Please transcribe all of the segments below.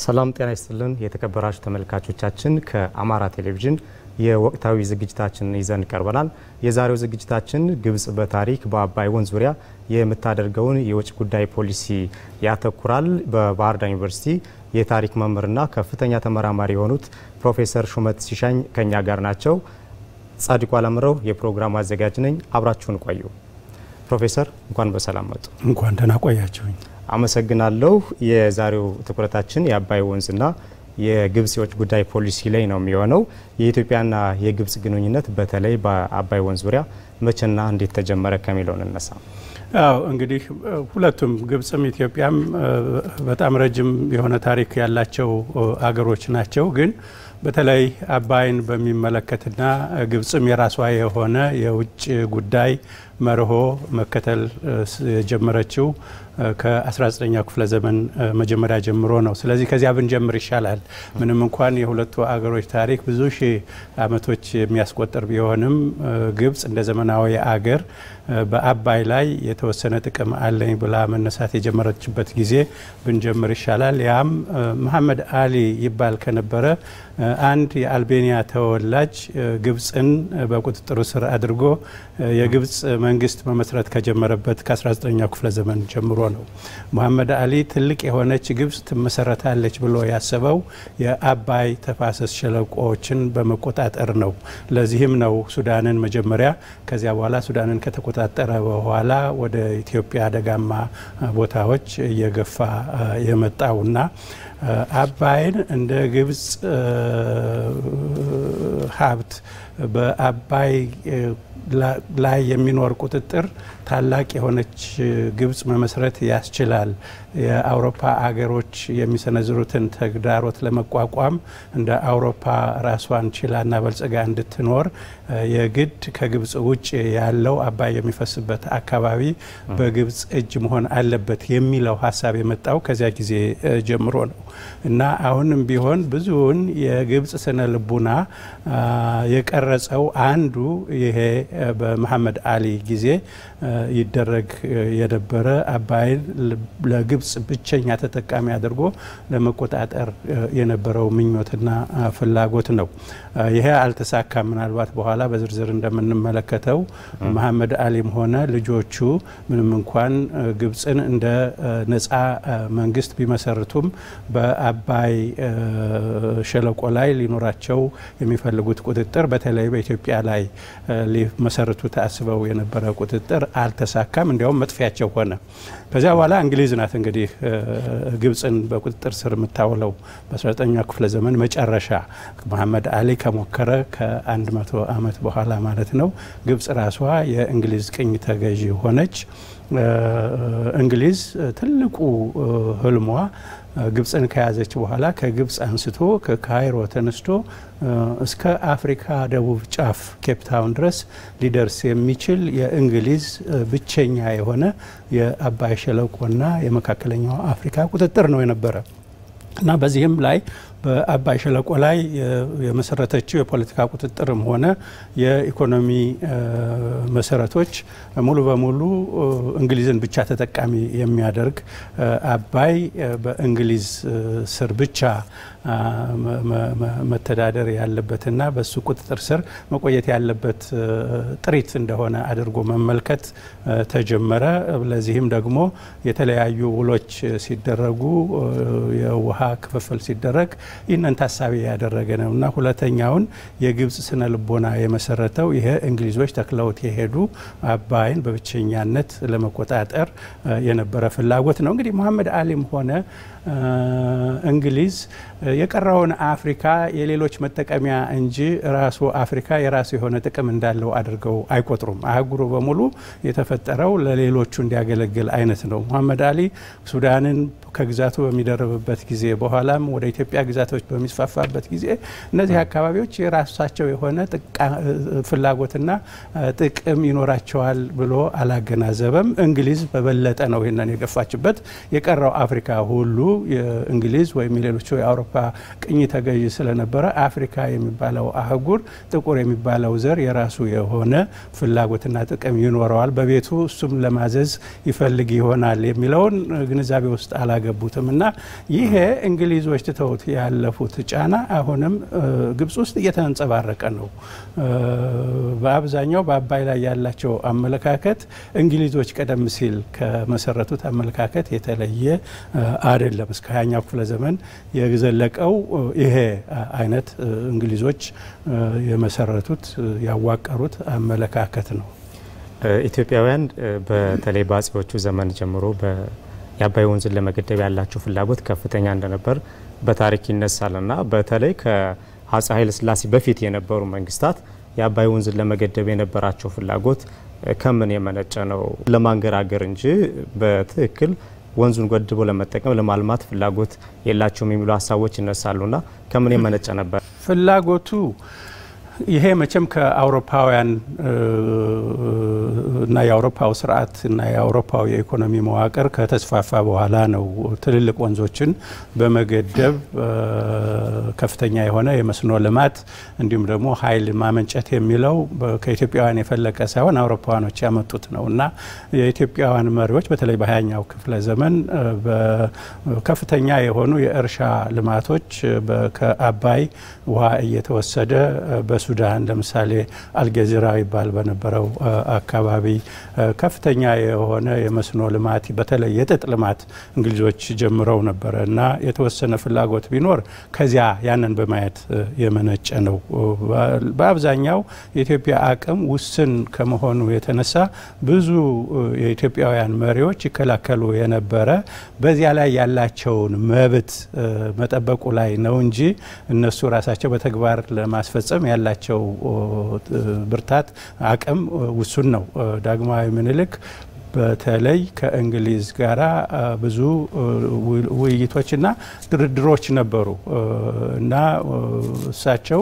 ሰላም ጤና ይስጥልን የተከበራችሁ ተመልካቾቻችን ከአማራ ቴሌቪዥን የወቅታዊ ዝግጅታችን ይዘን ቀርበናል። የዛሬው ዝግጅታችን ግብጽ በታሪክ በአባይ ወንዝ ዙሪያ የምታደርገውን የውጭ ጉዳይ ፖሊሲ ያተኩራል። በባህር ዳር ዩኒቨርሲቲ የታሪክ መምህርና ከፍተኛ ተመራማሪ የሆኑት ፕሮፌሰር ሹመት ሲሻኝ ከኛ ጋር ናቸው። ጻድቁ አለምረው የፕሮግራሙ አዘጋጅ ነኝ። አብራችሁን ቆዩ። ፕሮፌሰር እንኳን በሰላም መጡ። እንኳን ደህና ቆያችሁኝ። አመሰግናለሁ። የዛሬው ትኩረታችን የአባይ ወንዝና የግብጽ የውጭ ጉዳይ ፖሊሲ ላይ ነው የሚሆነው። የኢትዮጵያና የግብጽ ግንኙነት በተለይ በአባይ ወንዝ ዙሪያ መቼና እንዴት ተጀመረ ከሚለው እንነሳ። እንግዲህ ሁለቱም ግብጽም ኢትዮጵያም በጣም ረጅም የሆነ ታሪክ ያላቸው አገሮች ናቸው። ግን በተለይ አባይን በሚመለከትና ግብጽም የራሷ የሆነ የውጭ ጉዳይ መርሆ መከተል የጀመረችው ከ19ኛው ክፍለ ዘመን መጀመሪያ ጀምሮ ነው። ስለዚህ ከዚያ ብንጀምር ይሻላል። ምንም እንኳን የሁለቱ አገሮች ታሪክ ብዙ ሺህ ዓመቶች የሚያስቆጥር ቢሆንም ግብጽ እንደ ዘመናዊ አገር በአባይ ላይ የተወሰነ ጥቅም አለኝ ብላ መነሳት የጀመረችበት ጊዜ ብንጀምር ይሻላል። ያም መሐመድ አሊ ይባል ከነበረ አንድ የአልቤኒያ ተወላጅ ግብጽን በቁጥጥሩ ስር አድርጎ የግብጽ መንግስት መመስረት ከጀመረበት ከ19ኛው ክፍለ ዘመን ጀምሮ ነው። መሐመድ አሊ ትልቅ የሆነች ግብጽ ትመሰረታለች ብሎ ያሰበው የአባይ ተፋሰስ ሸለቆዎችን በመቆጣጠር ነው። ለዚህም ነው ሱዳንን መጀመሪያ ከዚያ በኋላ ሱዳንን ከተቆጣጠረ በኋላ ወደ ኢትዮጵያ ደጋማ ቦታዎች እየገፋ የመጣውና አባይን እንደ ግብጽ ሀብት በአባይ ላይ የሚኖር ቁጥጥር ታላቅ የሆነች ግብጽ መመስረት ያስችላል። የአውሮፓ አገሮች የሚሰነዝሩትን ተግዳሮት ለመቋቋም እንደ አውሮፓ ራሷን ችላና በልጽጋ እንድትኖር የግድ ከግብጽ ውጭ ያለው አባይ የሚፈስበት አካባቢ በግብጽ እጅ መሆን አለበት የሚለው ሀሳብ የመጣው ከዚያ ጊዜ ጀምሮ ነው እና አሁንም ቢሆን ብዙውን የግብጽ ስነ ልቡና የቀረጸው አንዱ ይሄ በመሐመድ አሊ ጊዜ ይደረግ የነበረ አባይን ለግብጽ ብቸኛ ተጠቃሚ አድርጎ ለመቆጣጠር የነበረው ምኞትና ፍላጎት ነው። ይሄ አልተሳካም። ምናልባት በኋላ በዝርዝር እንደምንመለከተው መሐመድ አሊም ሆነ ልጆቹ ምንም እንኳን ግብጽን እንደ ነፃ መንግስት ቢመሰርቱም በአባይ ሸለቆ ላይ ሊኖራቸው የሚፈልጉት ቁጥጥር በተለይ በኢትዮጵያ ላይ ሊመሰርቱ ታስበው የነበረ ቁጥጥር አልተሳካም። እንዲያውም መጥፊያቸው ሆነ። ከዚያ በኋላ እንግሊዝ ናት እንግዲህ ግብጽን በቁጥጥር ስር የምታውለው በ19ኛው ክፍለ ዘመን መጨረሻ መሐመድ አሊ ከሞከረ ከ100 ዓመት በኋላ ማለት ነው። ግብጽ ራሷ የእንግሊዝ ቅኝ ተገዢ ሆነች። እንግሊዝ ትልቁ ህልሟ ግብጽን ከያዘች በኋላ ከግብጽ አንስቶ ከካይሮ ተነስቶ እስከ አፍሪካ ደቡብ ጫፍ ኬፕ ታውን ድረስ ሊደርስ የሚችል የእንግሊዝ ብቸኛ የሆነ የአባይ ሸለቆና የመካከለኛው አፍሪካ ቁጥጥር ነው የነበረ እና በዚህም ላይ በአባይ ሸለቆ ላይ የመሰረተችው የፖለቲካ ቁጥጥርም ሆነ የኢኮኖሚ መሰረቶች ሙሉ በሙሉ እንግሊዝን ብቻ ተጠቃሚ የሚያደርግ አባይ በእንግሊዝ ስር ብቻ መተዳደር ያለበትና በሱ ቁጥጥር ስር መቆየት ያለበት ጥሪት እንደሆነ አድርጎ መመልከት ተጀመረ። ለዚህም ደግሞ የተለያዩ ውሎች ሲደረጉ የውሃ ክፍፍል ሲደረግ ይህንን ታሳቢ ያደረገ ነውና ሁለተኛውን የግብጽ ስነ ልቦና የመሰረተው ይሄ እንግሊዞች ተክለውት የሄዱ አባይን በብቸኛነት ለመቆጣጠር የነበረ ፍላጎት ነው። እንግዲህ መሐመድ አሊም ሆነ እንግሊዝ የቀረውን አፍሪካ የሌሎች መጠቀሚያ እንጂ ራሱ አፍሪካ የራሱ የሆነ ጥቅም እንዳለው አድርገው አይቆጥሩም። አህጉሩ በሙሉ የተፈጠረው ለሌሎቹ እንዲያገለግል አይነት ነው። መሐመድ አሊ ሱዳንን ከግዛቱ በሚደርብበት ጊዜ በኋላም ወደ ኢትዮጵያ ግዛቶች በሚስፋፋበት ጊዜ እነዚህ አካባቢዎች የራሳቸው የሆነ ፍላጎትና ጥቅም ይኖራቸዋል ብሎ አላገናዘበም። እንግሊዝ በበለጠ ነው ይሄንን የገፋችበት። የቀረው አፍሪካ ሁሉ የእንግሊዝ ወይም ሌሎቹ የአውሮፓ ቅኝ ተገዥ ስለነበረ አፍሪካ የሚባለው አህጉር ጥቁር የሚባለው ዘር የራሱ የሆነ ፍላጎትና ጥቅም ይኖረዋል፣ በቤቱ እሱም ለማዘዝ ይፈልግ ይሆናል የሚለውን ግንዛቤ ውስጥ አላገቡትም እና ይሄ እንግሊዞች ትተውት ያለፉት ጫና አሁንም ግብጽ ውስጥ እየተንጸባረቀ ነው። በአብዛኛው በአባይ ላይ ያላቸው አመለካከት እንግሊዞች ቀደም ሲል ከመሰረቱት አመለካከት የተለየ አይደለም። እስከ 20ኛው ክፍለ ዘመን የዘለቀው ይሄ አይነት እንግሊዞች የመሰረቱት ያዋቀሩት አመለካከት ነው። ኢትዮጵያውያን በተለይ በአጼዎቹ ዘመን ጀምሮ የአባይ ወንዝን ለመገደብ ያላቸው ፍላጎት ከፍተኛ እንደነበር በታሪክ ይነሳልና በተለይ ከአፄ ኃይለ ሥላሴ በፊት የነበሩ መንግስታት የአባይ ወንዝን ለመገደብ የነበራቸው ፍላጎት ከምን የመነጨ ነው? ለማንገራገር እንጂ በትክክል ወንዙን ገድቦ ለመጠቀም ለማልማት ፍላጎት የላቸውም የሚሉ ሀሳቦች ይነሳሉና ከምን የመነጨ ነበር ፍላጎቱ? ይሄ መቼም ከአውሮፓውያን እና የአውሮፓው ስርዓት እና የአውሮፓው የኢኮኖሚ መዋቅር ከተስፋፋ በኋላ ነው ትልልቅ ወንዞችን በመገደብ ከፍተኛ የሆነ የመስኖ ልማት እንዲሁም ደግሞ ኃይል ማመንጨት የሚለው ከኢትዮጵያውያን የፈለቀ ሳይሆን አውሮፓውያኖች ያመጡት ነው እና የኢትዮጵያውያን መሪዎች በተለይ በ20ኛው ክፍለ ዘመን ከፍተኛ የሆኑ የእርሻ ልማቶች ከአባይ ውሃ እየተወሰደ በሱዳን ለምሳሌ አልገዚራ ይባል በነበረው አካባቢ ከፍተኛ የሆነ የመስኖ ልማት በተለይ የጥጥ ልማት እንግሊዞች ጀምረው ነበር እና የተወሰነ ፍላጎት ቢኖር ከዚያ ያንን በማየት የመነጨ ነው። በአብዛኛው የኢትዮጵያ አቅም ውስን ከመሆኑ የተነሳ ብዙ የኢትዮጵያውያን መሪዎች ይከላከሉ የነበረ በዚያ ላይ ያላቸውን መብት መጠበቁ ላይ ነው እንጂ እነሱ ራሳቸው በተግባር ለማስፈጸም ያላቸው ብርታት አቅም ውሱን ነው። ዳግማዊ ምኒልክ በተለይ ከእንግሊዝ ጋራ ብዙ ውይይቶችና ድርድሮች ነበሩ እና እሳቸው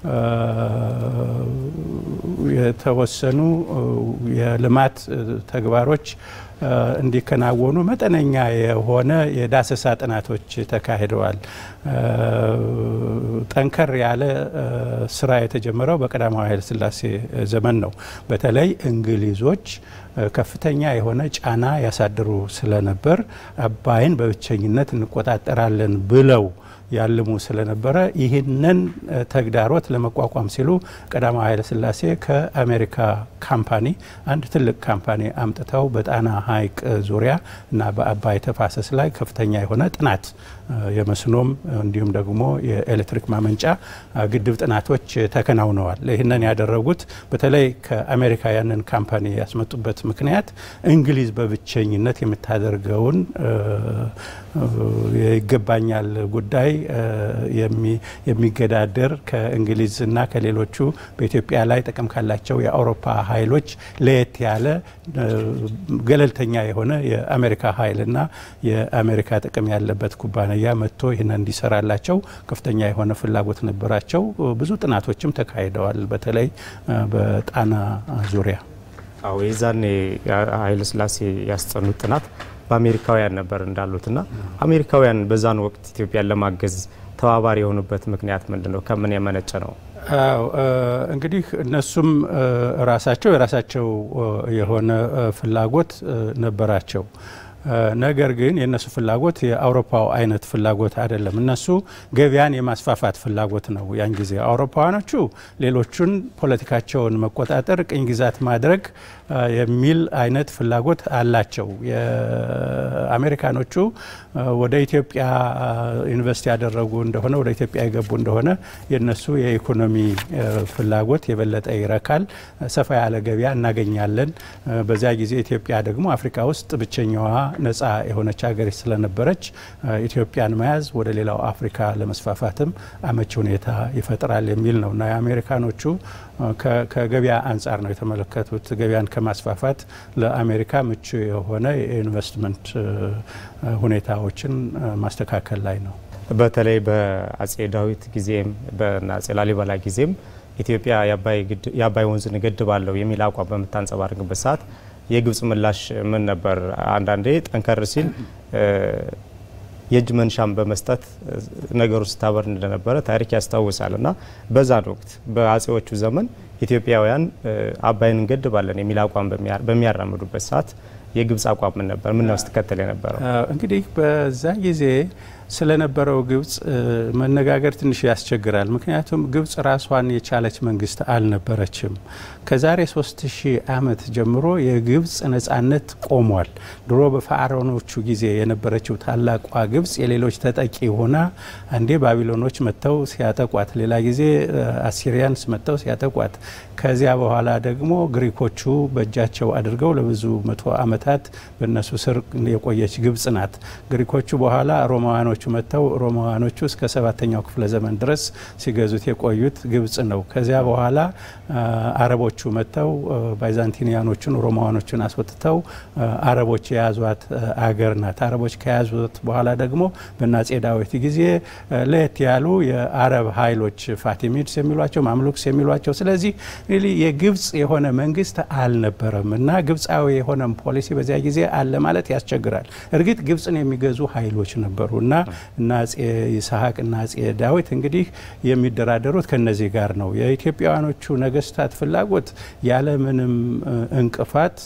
የተወሰኑ የልማት ተግባሮች እንዲከናወኑ መጠነኛ የሆነ የዳሰሳ ጥናቶች ተካሂደዋል። ጠንከር ያለ ስራ የተጀመረው በቀዳማዊ ኃይለ ሥላሴ ዘመን ነው። በተለይ እንግሊዞች ከፍተኛ የሆነ ጫና ያሳድሩ ስለነበር አባይን በብቸኝነት እንቆጣጠራለን ብለው ያልሙ ስለነበረ ይህንን ተግዳሮት ለመቋቋም ሲሉ ቀዳማዊ ኃይለ ሥላሴ ከአሜሪካ ካምፓኒ አንድ ትልቅ ካምፓኒ አምጥተው በጣና ሐይቅ ዙሪያ እና በአባይ ተፋሰስ ላይ ከፍተኛ የሆነ ጥናት የመስኖም እንዲሁም ደግሞ የኤሌክትሪክ ማመንጫ ግድብ ጥናቶች ተከናውነዋል። ይህንን ያደረጉት በተለይ ከአሜሪካ ያንን ካምፓኒ ያስመጡበት ምክንያት እንግሊዝ በብቸኝነት የምታደርገውን ይገባኛል ጉዳይ የሚገዳደር ከእንግሊዝና ከሌሎቹ በኢትዮጵያ ላይ ጥቅም ካላቸው የአውሮፓ ኃይሎች ለየት ያለ ገለልተኛ የሆነ የአሜሪካ ኃይልና የአሜሪካ ጥቅም ያለበት ኩባንያ መጥቶ ይህን እንዲሰራላቸው ከፍተኛ የሆነ ፍላጎት ነበራቸው። ብዙ ጥናቶችም ተካሂደዋል በተለይ በጣና ዙሪያ። አዎ የዛኔ ኃይለ ሥላሴ ያስጠኑት ጥናት በአሜሪካውያን ነበር እንዳሉትና አሜሪካውያን በዛን ወቅት ኢትዮጵያን ለማገዝ ተባባሪ የሆኑበት ምክንያት ምንድነው? ከምን የመነጨ ነው? እንግዲህ እነሱም የራሳቸው የሆነ ፍላጎት ነበራቸው። ነገር ግን የነሱ ፍላጎት የአውሮፓው አይነት ፍላጎት አይደለም። እነሱ ገበያን የማስፋፋት ፍላጎት ነው። ያን ጊዜ አውሮፓውያኖቹ ሌሎቹን ፖለቲካቸውን መቆጣጠር፣ ቅኝ ግዛት ማድረግ የሚል አይነት ፍላጎት አላቸው። የአሜሪካኖቹ ወደ ኢትዮጵያ ኢንቨስት ያደረጉ እንደሆነ ወደ ኢትዮጵያ የገቡ እንደሆነ የነሱ የኢኮኖሚ ፍላጎት የበለጠ ይረካል፣ ሰፋ ያለ ገበያ እናገኛለን። በዚያ ጊዜ ኢትዮጵያ ደግሞ አፍሪካ ውስጥ ብቸኛዋ ነጻ የሆነች ሀገር ስለነበረች ኢትዮጵያን መያዝ ወደ ሌላው አፍሪካ ለመስፋፋትም አመቺ ሁኔታ ይፈጥራል የሚል ነው እና የአሜሪካኖቹ ከገበያ አንጻር ነው የተመለከቱት። ገበያን ከማስፋፋት ለአሜሪካ ምቹ የሆነ የኢንቨስትመንት ሁኔታዎችን ማስተካከል ላይ ነው። በተለይ በአጼ ዳዊት ጊዜም በአጼ ላሊበላ ጊዜም ኢትዮጵያ የአባይ ወንዝን እገድባለሁ የሚል አቋም በምታንጸባርቅበት ሰዓት የግብጽ ምላሽ ምን ነበር? አንዳንዴ ጠንከር ሲል የእጅ መንሻም በመስጠት ነገሩ ስታበር እንደነበረ ታሪክ ያስታውሳልና በዛን ወቅት በአጼዎቹ ዘመን ኢትዮጵያውያን አባይን እንገድባለን የሚል አቋም በሚያራምዱበት ሰዓት የግብጽ አቋም ምን ነበር? ምን ነው ስትከተል የነበረው? እንግዲህ በዛ ጊዜ ስለነበረው ግብጽ መነጋገር ትንሽ ያስቸግራል። ምክንያቱም ግብጽ ራሷን የቻለች መንግስት አልነበረችም። ከዛሬ 3000 ዓመት ጀምሮ የግብጽ ነጻነት ቆሟል። ድሮ በፈአሮኖቹ ጊዜ የነበረችው ታላቋ ግብጽ የሌሎች ተጠቂ ሆና አንዴ ባቢሎኖች መጥተው ሲያጠቋት፣ ሌላ ጊዜ አሲሪያንስ መጥተው ሲያጠቋት፣ ከዚያ በኋላ ደግሞ ግሪኮቹ በእጃቸው አድርገው ለብዙ መቶ ዓመታት በእነሱ ስር የቆየች ግብጽ ናት። ግሪኮቹ በኋላ ሮማውያኖቹ መጥተው ሮማውያኖቹ እስከ 7ኛው ክፍለ ዘመን ድረስ ሲገዙት የቆዩት ግብጽ ነው። ከዚያ በኋላ አረቦቹ መጥተው ባይዛንቲኒያኖቹን ሮማውያኖቹን አስወጥተው አረቦች የያዟት አገር ናት። አረቦች ከያዙት በኋላ ደግሞ በአፄ ዳዊት ጊዜ ለየት ያሉ የአረብ ኃይሎች ፋቲሚድስ የሚሏቸው ማምሉክስ የሚሏቸው፣ ስለዚህ የግብጽ የሆነ መንግስት አልነበረም እና ግብጻዊ የሆነ ፖሊሲ በዚያ ጊዜ አለ ማለት ያስቸግራል። እርግጥ ግብጽን የሚገዙ ኃይሎች ነበሩና እና አፄ ይስሐቅ እና አፄ ዳዊት እንግዲህ የሚደራደሩት ከነዚህ ጋር ነው። የኢትዮጵያውያኖቹ ነገስታት ፍላጎት ያለ ምንም እንቅፋት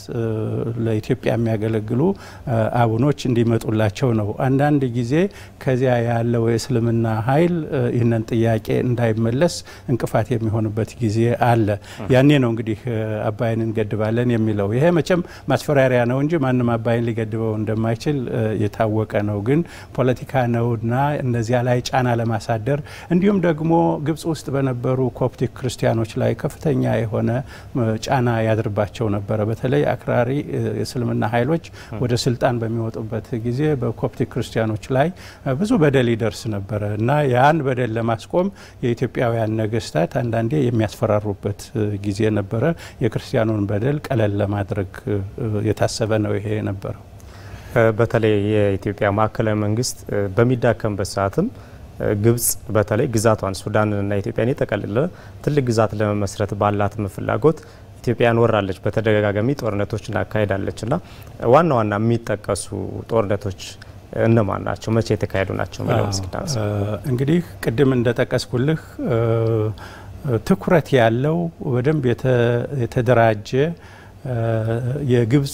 ለኢትዮጵያ የሚያገለግሉ አቡኖች እንዲመጡላቸው ነው። አንዳንድ ጊዜ ከዚያ ያለው የእስልምና ኃይል ይህንን ጥያቄ እንዳይመለስ እንቅፋት የሚሆንበት ጊዜ አለ። ያኔ ነው እንግዲህ አባይን እንገድባለን የሚለው። ይሄ መቼም ማስፈራሪያ ነው እንጂ ማንም አባይን ሊገድበው እንደማይችል የታወቀ ነው። ግን ፖለቲካ ነውና እነዚያ ላይ ጫና ለማሳደር እንዲሁም ደግሞ ግብጽ ውስጥ በነበሩ ኮፕቲክ ክርስቲያኖች ላይ ከፍተኛ የሆነ ጫና ያድርባቸው ነበረ። በተለይ አክራሪ የእስልምና ኃይሎች ወደ ስልጣን በሚወጡበት ጊዜ በኮፕቲክ ክርስቲያኖች ላይ ብዙ በደል ይደርስ ነበረ እና ያን በደል ለማስቆም የኢትዮጵያውያን ነገስታት አንዳንዴ የሚያስፈራሩበት ጊዜ ነበረ። የክርስቲያኑን በደል ቀለል ለማድረግ የታሰበ ነው ይሄ ነበረው። በተለይ የኢትዮጵያ ማዕከላዊ መንግስት በሚዳከምበት ሰዓትም ግብጽ በተለይ ግዛቷን ሱዳንና ኢትዮጵያን የጠቀለለ ትልቅ ግዛት ለመመስረት ባላት ፍላጎት ኢትዮጵያን ወራለች። በተደጋጋሚ ጦርነቶችን አካሄዳለችና ዋና ዋና የሚጠቀሱ ጦርነቶች እነማን ናቸው? መቼ የተካሄዱ ናቸው? እንግዲህ ቅድም እንደጠቀስኩልህ ትኩረት ያለው በደንብ የተደራጀ የግብጽ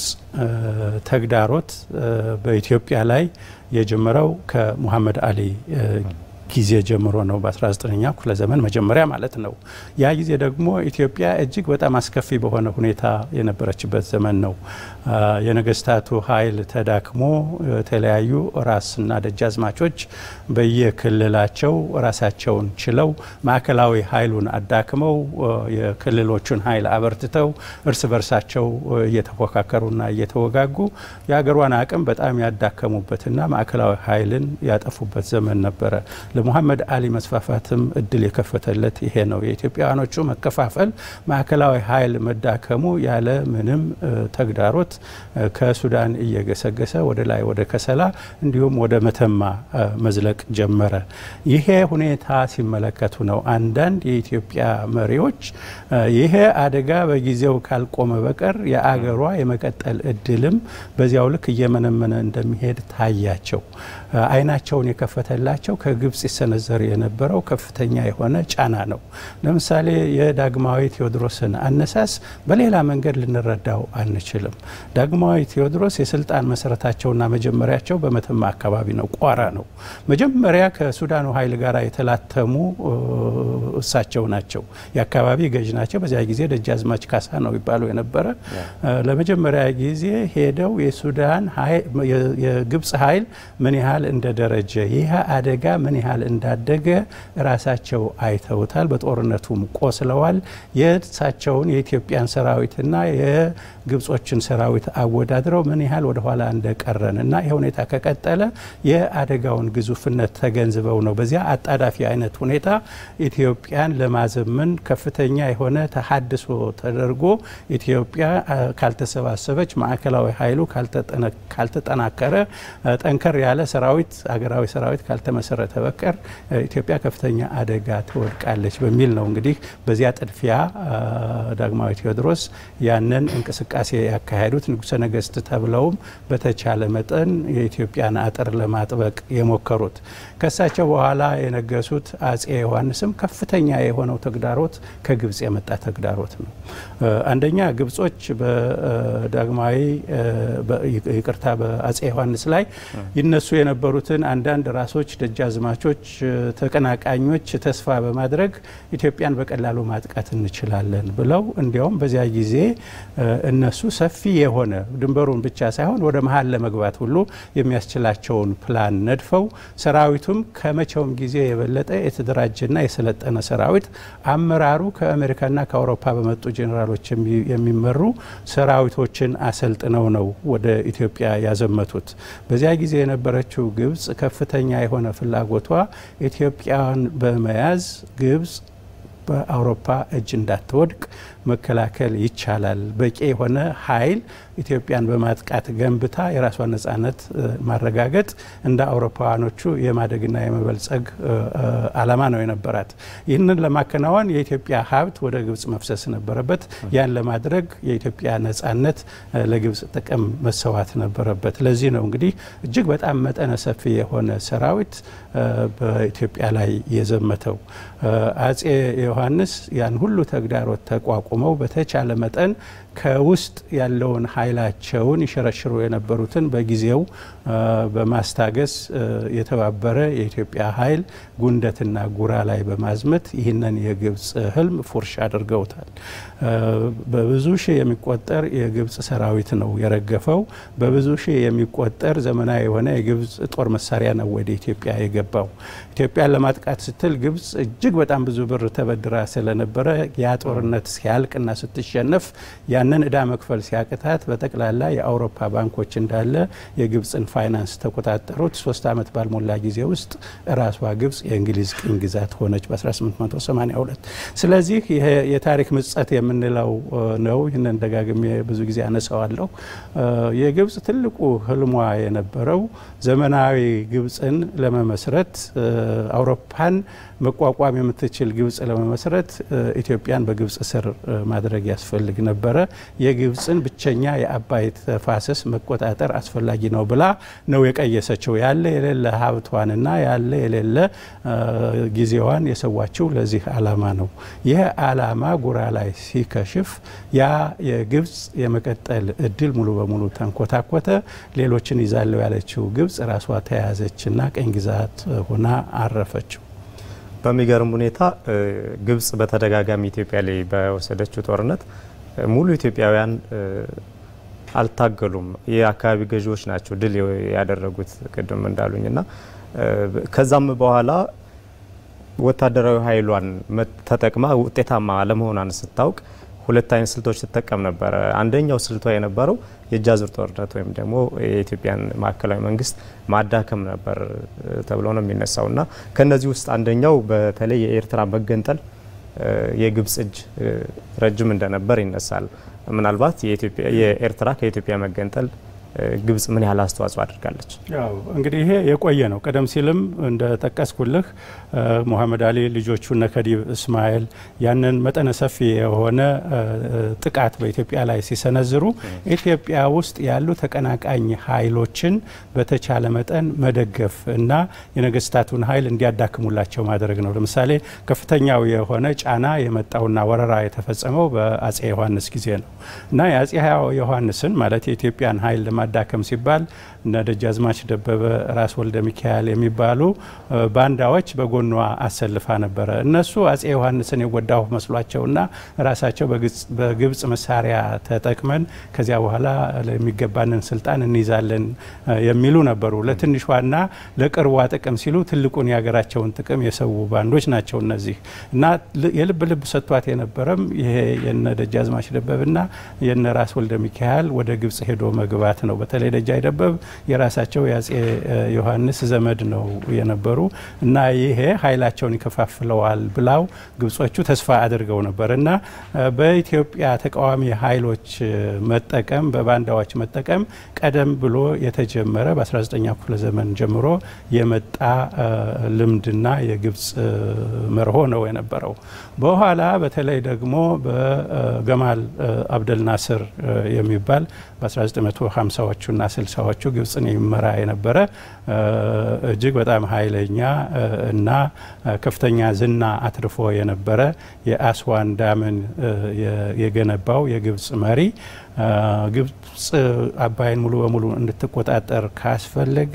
ተግዳሮት በኢትዮጵያ ላይ የጀመረው ከሙሐመድ አሊ ጊዜ ጀምሮ ነው። በ19ኛው ክፍለ ዘመን መጀመሪያ ማለት ነው። ያ ጊዜ ደግሞ ኢትዮጵያ እጅግ በጣም አስከፊ በሆነ ሁኔታ የነበረችበት ዘመን ነው። የነገስታቱ ኃይል ተዳክሞ የተለያዩ ራስና ደጃዝማቾች በየክልላቸው ራሳቸውን ችለው ማዕከላዊ ኃይሉን አዳክመው የክልሎቹን ኃይል አበርትተው እርስ በርሳቸው እየተፎካከሩና እየተወጋጉ የሀገሯን አቅም በጣም ያዳከሙበትና ማዕከላዊ ኃይልን ያጠፉበት ዘመን ነበረ። ለሙሐመድ አሊ መስፋፋትም እድል የከፈተለት ይሄ ነው። የኢትዮጵያውያኖቹ መከፋፈል፣ ማዕከላዊ ኃይል መዳከሙ ያለ ምንም ተግዳሮት ከሱዳን እየገሰገሰ ወደ ላይ ወደ ከሰላ እንዲሁም ወደ መተማ መዝለቅ ጀመረ። ይሄ ሁኔታ ሲመለከቱ ነው አንዳንድ የኢትዮጵያ መሪዎች ይሄ አደጋ በጊዜው ካልቆመ በቀር የአገሯ የመቀጠል እድልም በዚያው ልክ እየመነመነ እንደሚሄድ ታያቸው። አይናቸውን የከፈተላቸው ከግብጽ ሲሰነዘር የነበረው ከፍተኛ የሆነ ጫና ነው። ለምሳሌ የዳግማዊ ቴዎድሮስን አነሳስ በሌላ መንገድ ልንረዳው አንችልም። ዳግማዊ ቴዎድሮስ የስልጣን መሰረታቸውና መጀመሪያቸው በመተማ አካባቢ ነው፣ ቋራ ነው። መጀመሪያ ከሱዳኑ ኃይል ጋር የተላተሙ እሳቸው ናቸው። የአካባቢ ገዥ ናቸው። በዚያ ጊዜ ደጃዝማች ካሳ ነው ይባሉ የነበረ። ለመጀመሪያ ጊዜ ሄደው የሱዳን የግብጽ ኃይል ምን ያህል እንደደረጀ ይህ አደጋ ምን ያህል እንዳደገ ራሳቸው አይተውታል። በጦርነቱም ቆስለዋል። የእሳቸውን የኢትዮጵያን ሰራዊትና የግብጾችን ሰራዊት አወዳድረው ምን ያህል ወደ ኋላ እንደቀረን እና ይሄ ሁኔታ ከቀጠለ የአደጋውን ግዙፍነት ተገንዝበው ነው በዚያ አጣዳፊ አይነት ሁኔታ ኢትዮጵያን ለማዘመን ከፍተኛ የሆነ ተሐድሶ ተደርጎ ኢትዮጵያ ካልተሰባሰበች ማዕከላዊ ኃይሉ ካልተጠናከረ ጠንከር ያለ ሰራዊት አገራዊ ሰራዊት ካልተመሰረተ በቀር ኢትዮጵያ ከፍተኛ አደጋ ትወድቃለች በሚል ነው እንግዲህ በዚያ ጥድፊያ ዳግማዊ ቴዎድሮስ ያንን እንቅስቃሴ ያካሄዱት ንጉሠ ነገሥት ተብለውም በተቻለ መጠን የኢትዮጵያን አጥር ለማጥበቅ የሞከሩት። ከሳቸው በኋላ የነገሱት አጼ ዮሐንስም ከፍተኛ የሆነው ተግዳሮት ከግብጽ የመጣ ተግዳሮት ነው። አንደኛ ግብጾች በዳግማዊ ይቅርታ በአጼ ዮሐንስ ላይ ይነሱ የነበሩትን አንዳንድ ራሶች፣ ደጃዝማቾች፣ ተቀናቃኞች ተስፋ በማድረግ ኢትዮጵያን በቀላሉ ማጥቃት እንችላለን ብለው እንዲያውም በዚያ ጊዜ እነሱ ሰፊ የሆነ ድንበሩን ብቻ ሳይሆን ወደ መሀል ለመግባት ሁሉ የሚያስችላቸውን ፕላን ነድፈው ሰራዊቱም ከመቼውም ጊዜ የበለጠ የተደራጀና የሰለጠነ ሰራዊት አመራሩ ከአሜሪካና ከአውሮፓ በመጡ ጄኔራሎች የሚመሩ ሰራዊቶችን አሰልጥነው ነው ወደ ኢትዮጵያ ያዘመቱት። በዚያ ጊዜ የነበረችው ግብጽ ከፍተኛ የሆነ ፍላጎቷ ኢትዮጵያን በመያዝ ግብጽ በአውሮፓ እጅ እንዳትወድቅ መከላከል ይቻላል፣ በቂ የሆነ ኃይል ኢትዮጵያን በማጥቃት ገንብታ የራሷን ነጻነት ማረጋገጥ እንደ አውሮፓውያኖቹ የማደግና የመበልጸግ አላማ ነው የነበራት። ይህንን ለማከናወን የኢትዮጵያ ሀብት ወደ ግብጽ መፍሰስ ነበረበት። ያን ለማድረግ የኢትዮጵያ ነጻነት ለግብጽ ጥቅም መሰዋት ነበረበት። ለዚህ ነው እንግዲህ እጅግ በጣም መጠነ ሰፊ የሆነ ሰራዊት በኢትዮጵያ ላይ የዘመተው። አጼ ዮሐንስ ያን ሁሉ ተግዳሮት ተቋቁመው በተቻለ መጠን ከውስጥ ያለውን ኃይላቸውን ይሸረሽሩ የነበሩትን በጊዜው በማስታገስ የተባበረ የኢትዮጵያ ኃይል ጉንደትና ጉራ ላይ በማዝመት ይህንን የግብጽ ህልም ፉርሽ አድርገውታል። በብዙ ሺህ የሚቆጠር የግብጽ ሰራዊት ነው የረገፈው። በብዙ ሺህ የሚቆጠር ዘመናዊ የሆነ የግብጽ ጦር መሳሪያ ነው ወደ ኢትዮጵያ የገባው። ኢትዮጵያን ለማጥቃት ስትል ግብጽ እጅግ በጣም ብዙ ብር ተበድራ ስለነበረ ያ ጦርነት ሲያልቅና ስትሸነፍ ያንን እዳ መክፈል ሲያቅታት በጠቅላላ የአውሮፓ ባንኮች እንዳለ የግብጽን ፋይናንስ ተቆጣጠሩት። 3 ዓመት ባልሞላ ጊዜ ውስጥ ራሷ ግብጽ የእንግሊዝ ቅኝ ግዛት ሆነች በ1882። ስለዚህ ይሄ የታሪክ ምጸት የምንለው ነው። ይህንን ደጋግሜ ብዙ ጊዜ አነሳዋለሁ። የግብጽ ትልቁ ህልሟ የነበረው ዘመናዊ ግብጽን ለመመስረት አውሮፓን መቋቋም የምትችል ግብጽ ለመመስረት ኢትዮጵያን በግብጽ ስር ማድረግ ያስፈልግ ነበረ። የግብጽን ብቸኛ የአባይ ተፋሰስ መቆጣጠር አስፈላጊ ነው ብላ ነው የቀየሰችው። ያለ የሌለ ሀብቷንና ያለ የሌለ ጊዜዋን የሰዋችው ለዚህ አላማ ነው። ይህ አላማ ጉራ ላይ ሲከሽፍ ያ የግብጽ የመቀጠል እድል ሙሉ በሙሉ ተንኮታኮተ። ሌሎችን ይዛለው ያለችው ግብጽ ራሷ ተያዘችና ቀኝ ግዛት ሆና አረፈችው። በሚገርም ሁኔታ ግብጽ በተደጋጋሚ ኢትዮጵያ ላይ በወሰደችው ጦርነት ሙሉ ኢትዮጵያውያን አልታገሉም። የአካባቢ ገዢዎች ናቸው ድል ያደረጉት ቅድም እንዳሉኝና ከዛም በኋላ ወታደራዊ ኃይሏን ተጠቅማ ውጤታማ ለመሆኗን ስታውቅ ሁለት አይነት ስልቶች ተጠቀም ነበር። አንደኛው ስልቷ የነበረው የጃዙር ጦርነት ወይም ደግሞ የኢትዮጵያን ማዕከላዊ መንግስት ማዳከም ነበር ተብሎ ነው የሚነሳውና ከነዚህ ውስጥ አንደኛው በተለይ የኤርትራ መገንጠል የግብጽ እጅ ረጅም እንደነበር ይነሳል። ምናልባት የኤርትራ ከኢትዮጵያ መገንጠል ግብጽ ምን ያህል አስተዋጽኦ አድርጋለች? ያው እንግዲህ ይሄ የቆየ ነው። ቀደም ሲልም እንደ ተቀስኩልህ ሙሐመድ አሊ ልጆቹ ነከዲብ እስማኤል ያንን መጠነ ሰፊ የሆነ ጥቃት በኢትዮጵያ ላይ ሲሰነዝሩ ኢትዮጵያ ውስጥ ያሉ ተቀናቃኝ ኃይሎችን በተቻለ መጠን መደገፍ እና የነገስታቱን ኃይል እንዲያዳክሙላቸው ማድረግ ነው። ለምሳሌ ከፍተኛው የሆነ ጫና የመጣውና ወረራ የተፈጸመው በአጼ ዮሐንስ ጊዜ ነው እና የአጼ ዮሐንስን ማለት የኢትዮጵያን ኃይል ለማዳከም ሲባል እነ ደጃዝማች ደበበ፣ ራስ ወልደ ሚካኤል የሚባሉ ባንዳዎች በጎኗ አሰልፋ ነበረ። እነሱ አጼ ዮሐንስን የጎዳው መስሏቸውና ራሳቸው በግብጽ መሳሪያ ተጠቅመን ከዚያ በኋላ ለሚገባንን ስልጣን እንይዛለን የሚሉ ነበሩ። ለትንሿና ለቅርቧ ጥቅም ሲሉ ትልቁን የሀገራቸውን ጥቅም የሰው ባንዶች ናቸው እነዚህ እና የልብ ልብ ሰጥቷት የነበረም ይሄ የነ ደጃዝማች ደበበና የነ ራስ ወልደ ሚካኤል ወደ ግብጽ ሄዶ መግባት ነው። በተለይ ደጃይ ደበብ የራሳቸው የአጼ ዮሐንስ ዘመድ ነው የነበሩ እና ይሄ ኃይላቸውን ይከፋፍለዋል ብለው ግብጾቹ ተስፋ አድርገው ነበር እና በኢትዮጵያ ተቃዋሚ ኃይሎች መጠቀም በባንዳዎች መጠቀም ቀደም ብሎ የተጀመረ በ19ኛው ክፍለ ዘመን ጀምሮ የመጣ ልምድና የግብጽ መርሆ ነው የነበረው። በኋላ በተለይ ደግሞ በገማል አብደል ናስር የሚባል በ1950ዎቹና 60ዎቹ ግብጽን ይመራ የነበረ እጅግ በጣም ኃይለኛ እና ከፍተኛ ዝና አትርፎ የነበረ የአስዋን ዳምን የገነባው የግብጽ መሪ ግብጽ አባይን ሙሉ በሙሉ እንድትቆጣጠር ካስፈለገ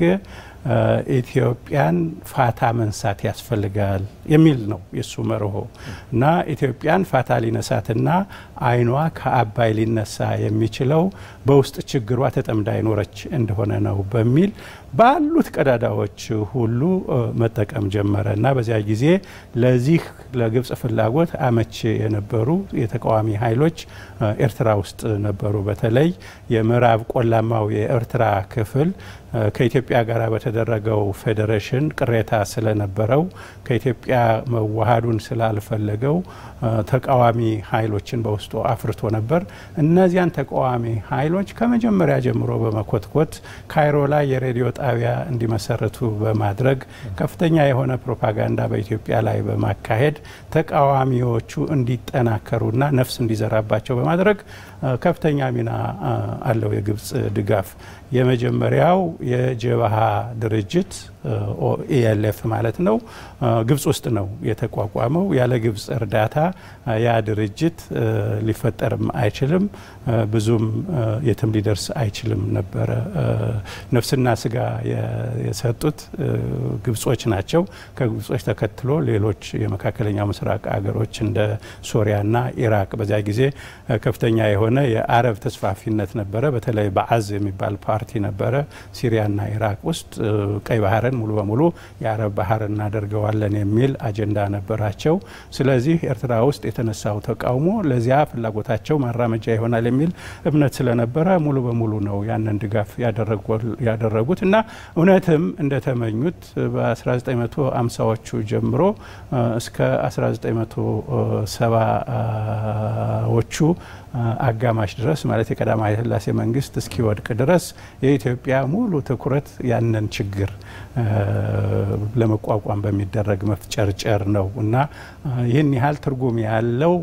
ኢትዮጵያን ፋታ መንሳት ያስፈልጋል የሚል ነው የሱ መርሆ እና ኢትዮጵያን ፋታ ሊነሳትና አይኗ ከአባይ ሊነሳ የሚችለው በውስጥ ችግሯ ተጠምዳ ይኖረች እንደሆነ ነው በሚል ባሉት ቀዳዳዎች ሁሉ መጠቀም ጀመረ እና በዚያ ጊዜ ለዚህ ለግብጽ ፍላጎት አመች የነበሩ የተቃዋሚ ኃይሎች ኤርትራ ውስጥ ነበሩ። በተለይ የምዕራብ ቆላማው የኤርትራ ክፍል ከኢትዮጵያ ጋር በተደረገው ፌዴሬሽን ቅሬታ ስለነበረው ከኢትዮጵያ መዋሃዱን ስላልፈለገው ተቃዋሚ ኃይሎችን በውስጡ አፍርቶ ነበር። እነዚያን ተቃዋሚ ኃይሎች ከመጀመሪያ ጀምሮ በመኮትኮት ካይሮ ላይ የሬዲዮ ጣቢያ እንዲመሰረቱ በማድረግ ከፍተኛ የሆነ ፕሮፓጋንዳ በኢትዮጵያ ላይ በማካሄድ ተቃዋሚዎቹ እንዲጠናከሩና ነፍስ እንዲዘራባቸው በማድረግ ከፍተኛ ሚና አለው የግብጽ ድጋፍ። የመጀመሪያው የጀበሃ ድርጅት ኢኤልኤፍ ማለት ነው ግብጽ ውስጥ ነው የተቋቋመው። ያለ ግብጽ እርዳታ ያ ድርጅት ሊፈጠርም አይችልም፣ ብዙም የትም ሊደርስ አይችልም ነበር። ነፍስና ስጋ የሰጡት ግብጾች ናቸው። ከግብጾች ተከትሎ ሌሎች የመካከለኛው ምስራቅ አገሮች እንደ ሶሪያና ኢራቅ በዚያ ጊዜ ከፍተኛ የሆነ የአረብ ተስፋፊነት ነበረ። በተለይ በአዝ የሚባል ፓርቲ ነበረ ሲሪያና ኢራቅ ውስጥ ቀይ ባህርን ሙሉ በሙሉ የአረብ ባህር እናደርገዋለን የሚል አጀንዳ ነበራቸው። ስለዚህ ኤርትራ ውስጥ የተነሳው ተቃውሞ ለዚያ ፍላጎታቸው ማራመጃ ይሆናል የሚል እምነት ስለነበረ ሙሉ በሙሉ ነው ያንን ድጋፍ ያደረጉት እና እውነትም እንደተመኙት በ1950ዎቹ ጀምሮ እስከ 1970ዎቹ አጋማሽ ድረስ ማለት የቀዳማዊ ኃይለ ሥላሴ መንግስት እስኪወድቅ ድረስ የኢትዮጵያ ሙሉ ትኩረት ያንን ችግር ለመቋቋም በሚደረግ መፍጨርጨር ነው እና ይህን ያህል ትርጉም ያለው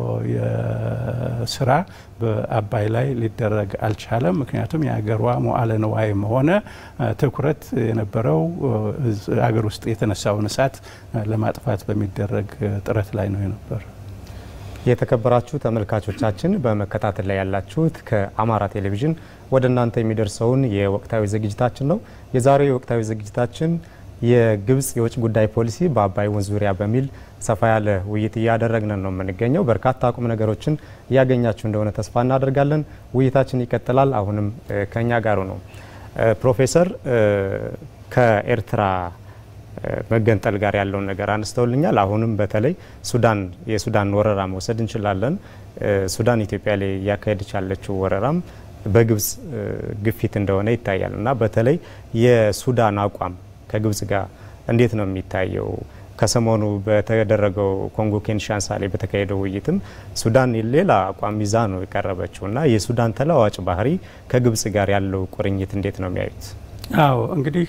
ስራ በአባይ ላይ ሊደረግ አልቻለም። ምክንያቱም የአገሯ መዋዕለ ንዋይም ሆነ ትኩረት የነበረው አገር ውስጥ የተነሳውን እሳት ለማጥፋት በሚደረግ ጥረት ላይ ነው የነበር። የተከበራችሁ ተመልካቾቻችን በመከታተል ላይ ያላችሁት ከአማራ ቴሌቪዥን ወደ እናንተ የሚደርሰውን የወቅታዊ ዝግጅታችን ነው። የዛሬው የወቅታዊ ዝግጅታችን የግብጽ የውጭ ጉዳይ ፖሊሲ በአባይ ወንዝ ዙሪያ በሚል ሰፋ ያለ ውይይት እያደረግን ነው የምንገኘው። በርካታ ቁም ነገሮችን እያገኛችሁ እንደሆነ ተስፋ እናደርጋለን። ውይይታችን ይቀጥላል። አሁንም ከኛ ጋር ነው ፕሮፌሰር ከኤርትራ መገንጠል ጋር ያለውን ነገር አንስተውልኛል። አሁንም በተለይ የሱዳን ወረራ መውሰድ እንችላለን። ሱዳን ኢትዮጵያ ላይ ያካሄደች ያለችው ወረራም በግብጽ ግፊት እንደሆነ ይታያል እና በተለይ የሱዳን አቋም ከግብጽ ጋር እንዴት ነው የሚታየው? ከሰሞኑ በተደረገው ኮንጎ ኪንሻሳ ላይ በተካሄደው ውይይትም ሱዳን ሌላ አቋም ይዛ ነው የቀረበችው እና የሱዳን ተለዋዋጭ ባህሪ ከግብጽ ጋር ያለው ቁርኝት እንዴት ነው የሚያዩት? አዎ እንግዲህ